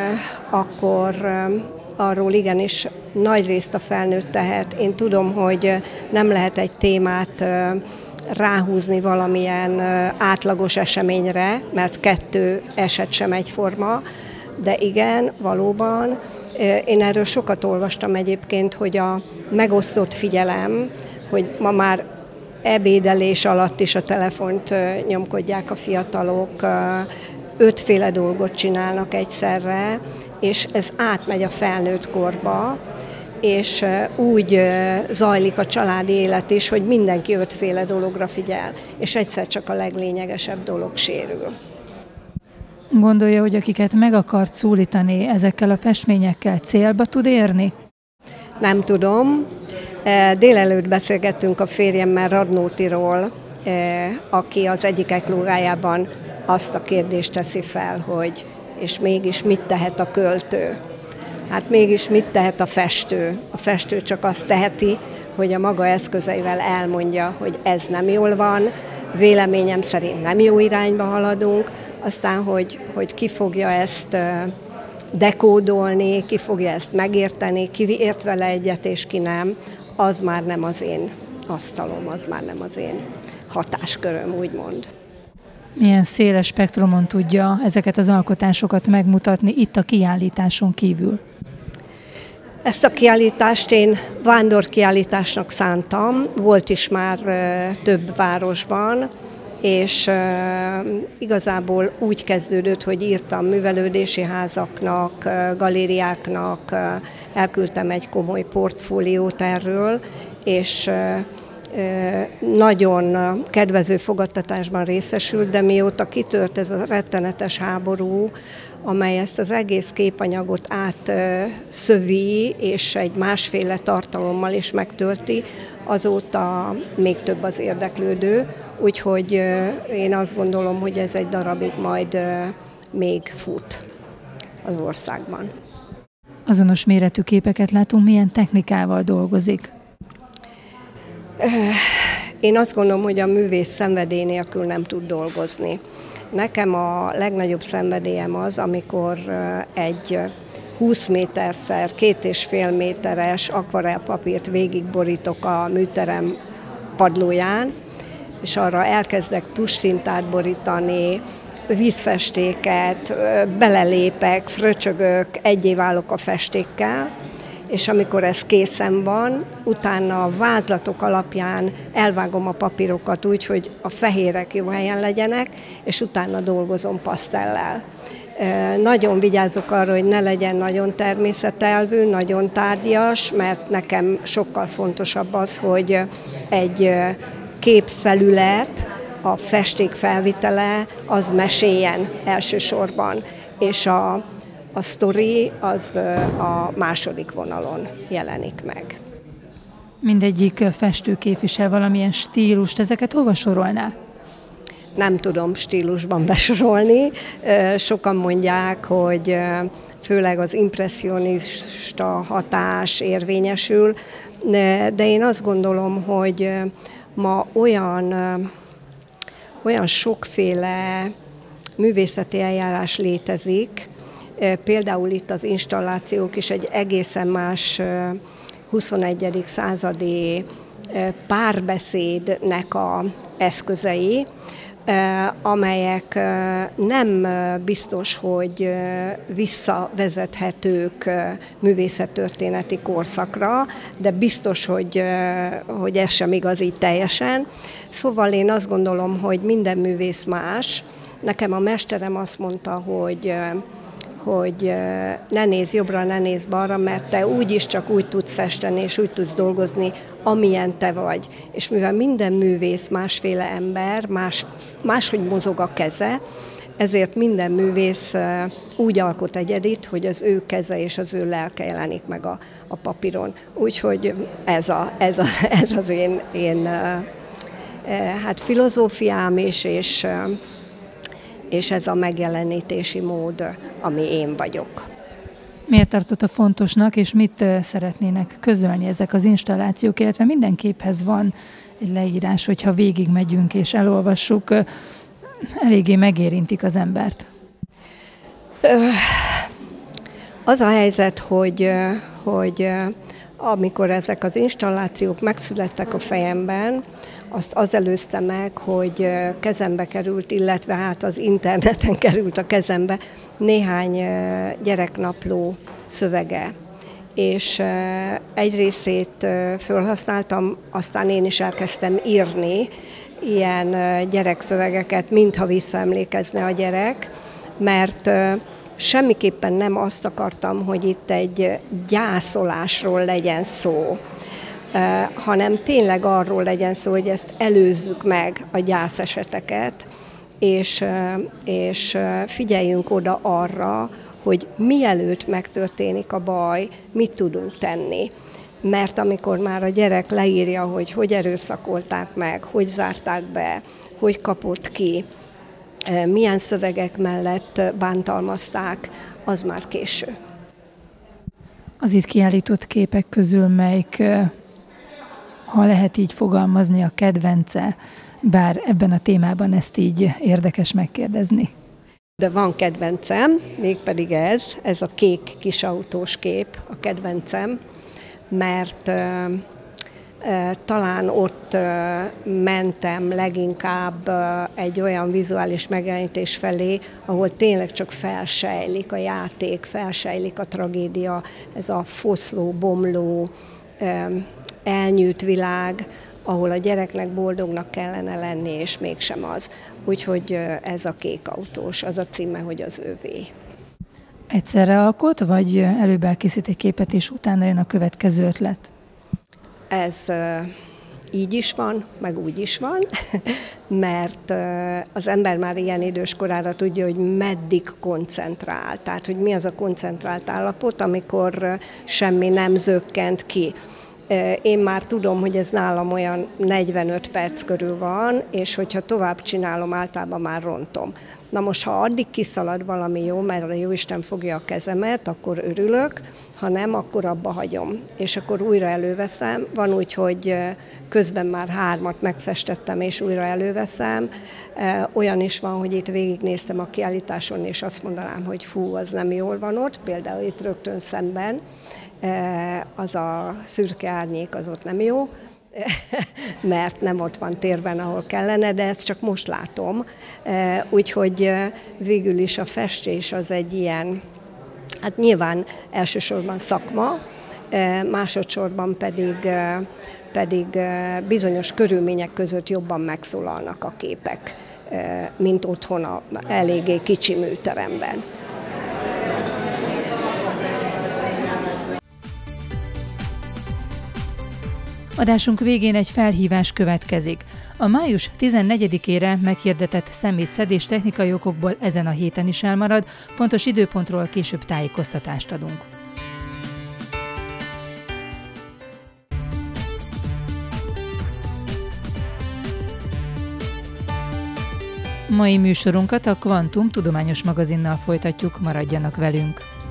arról igenis nagy részt a felnőtt tehet. Én tudom, hogy nem lehet egy témát ráhúzni valamilyen átlagos eseményre, mert 2 eset sem egyforma, de igen, valóban. Én erről sokat olvastam egyébként, hogy a megosztott figyelem, hogy ma már ebédelés alatt is a telefont nyomkodják a fiatalok, 5 féle dolgot csinálnak egyszerre, és ez átmegy a felnőtt korba, és úgy zajlik a családi élet is, hogy mindenki 5 féle dologra figyel, és egyszer csak a leglényegesebb dolog sérül. Gondolja, hogy akiket meg akart szólítani ezekkel a festményekkel, célba tud érni? Nem tudom. Délelőtt beszélgettünk a férjemmel Radnótiról, aki az egyik eklógájában azt a kérdést teszi fel, hogy és mégis mit tehet a költő? Hát mégis mit tehet a festő? A festő csak azt teheti, hogy a maga eszközeivel elmondja, hogy ez nem jól van, véleményem szerint nem jó irányba haladunk, aztán, hogy ki fogja ezt dekódolni, ki fogja ezt megérteni, ki ért vele egyet és ki nem, az már nem az én asztalom, az már nem az én hatásköröm, úgymond. Milyen széles spektrumon tudja ezeket az alkotásokat megmutatni itt a kiállításon kívül? Ezt a kiállítást én vándorkiállításnak szántam, volt is már több városban, és igazából úgy kezdődött, hogy írtam művelődési házaknak, galériáknak, elküldtem egy komoly portfóliót erről, és nagyon kedvező fogadtatásban részesült, de mióta kitört ez a rettenetes háború, amely ezt az egész képanyagot átszövi, és egy másféle tartalommal is megtölti, azóta még több az érdeklődő, úgyhogy én azt gondolom, hogy ez egy darabig majd még fut az országban. Azonos méretű képeket látunk, milyen technikával dolgozik? Én azt gondolom, hogy a művész szenvedély nélkül nem tud dolgozni. Nekem a legnagyobb szenvedélyem az, amikor egy 20 méterszer 2,5 méteres akvarellpapírt végigborítok a műterem padlóján, és arra elkezdek tustintát borítani, vízfestéket, belelépek, fröcsögök, egyé válok a festékkel, és amikor ez készen van, utána a vázlatok alapján elvágom a papírokat úgy, hogy a fehérek jó helyen legyenek, és utána dolgozom pasztellel. Nagyon vigyázok arra, hogy ne legyen nagyon természetelvű, nagyon tárgyas, mert nekem sokkal fontosabb az, hogy egy képfelület, a festék felvitele, az meséljen elsősorban, és a sztori az a második vonalon jelenik meg. Mindegyik festő képvisel valamilyen stílust, ezeket hova sorolná? Nem tudom stílusban besorolni. Sokan mondják, hogy főleg az impresszionista hatás érvényesül, de én azt gondolom, hogy ma olyan sokféle művészeti eljárás létezik, például itt az installációk is egy egészen más 21. századi párbeszédnek az eszközei, amelyek nem biztos, hogy visszavezethetők művészettörténeti korszakra, de biztos, hogy ez sem igaz így teljesen. Szóval én azt gondolom, hogy minden művész más. Nekem a mesterem azt mondta, hogy ne nézz jobbra, ne nézz balra, mert te úgyis csak úgy tudsz festeni, és úgy tudsz dolgozni, amilyen te vagy. És mivel minden művész másféle ember, máshogy mozog a keze, ezért minden művész úgy alkot egyedit, hogy az ő keze és az ő lelke jelenik meg a papíron. Úgyhogy ez az én hát filozófiám is, és ez a megjelenítési mód, ami én vagyok. Miért tartotta fontosnak, és mit szeretnének közölni ezek az installációk, illetve minden képhez van egy leírás, hogyha végigmegyünk és elolvassuk, eléggé megérintik az embert. Az a helyzet, hogy amikor ezek az installációk megszülettek a fejemben, azt az előzte meg, hogy kezembe került, illetve hát az interneten került a kezembe néhány gyereknapló szövege. És egy részét felhasználtam, aztán én is elkezdtem írni ilyen gyerekszövegeket, mintha visszaemlékezne a gyerek, mert semmiképpen nem azt akartam, hogy itt egy gyászolásról legyen szó, hanem tényleg arról legyen szó, hogy ezt előzzük meg a gyászeseteket, és figyeljünk oda arra, hogy mielőtt megtörténik a baj, mit tudunk tenni. Mert amikor már a gyerek leírja, hogy erőszakolták meg, hogy zárták be, hogy kapott ki, milyen szövegek mellett bántalmazták, az már késő. Az itt kiállított képek közül melyik, ha lehet így fogalmazni, a kedvence, bár ebben a témában ezt így érdekes megkérdezni. De van kedvencem, mégpedig ez a kék kis autós kép a kedvencem, mert talán ott mentem leginkább egy olyan vizuális megjelenítés felé, ahol tényleg csak felsejlik a játék, felsejlik a tragédia, ez a foszló, bomló, elnyűjt világ, ahol a gyereknek boldognak kellene lenni, és mégsem az. Úgyhogy ez a kék autós, az a címe, hogy az övé. Egyszerre alkot, vagy előbb elkészít egy képet, és utána jön a következő ötlet? Ez így is van, meg úgy is van, mert az ember már ilyen időskorára tudja, hogy meddig koncentrál. Tehát, hogy mi az a koncentrált állapot, amikor semmi nem zökkent ki. Én már tudom, hogy ez nálam olyan 45 perc körül van, és hogyha tovább csinálom, általában már rontom. Na most, ha addig kiszalad valami jó, mert a Jóisten fogja a kezemet, akkor örülök, ha nem, akkor abba hagyom. És akkor újra előveszem. Van úgy, hogy közben már 3 megfestettem, és újra előveszem. Olyan is van, hogy itt végignéztem a kiállításon, és azt mondanám, hogy fú, az nem jól van ott, például itt rögtön szemben. Az a szürke árnyék az ott nem jó, mert nem ott van térben, ahol kellene, de ezt csak most látom. Úgyhogy végül is a festés az egy ilyen, hát nyilván elsősorban szakma, másodszorban pedig bizonyos körülmények között jobban megszólalnak a képek, mint otthon a eléggé kicsi műteremben. Adásunk végén egy felhívás következik. A május 14-ére meghirdetett szemétszedés technikai okokból ezen a héten is elmarad, pontos időpontról később tájékoztatást adunk. Mai műsorunkat a Kvantum tudományos magazinnal folytatjuk, maradjanak velünk!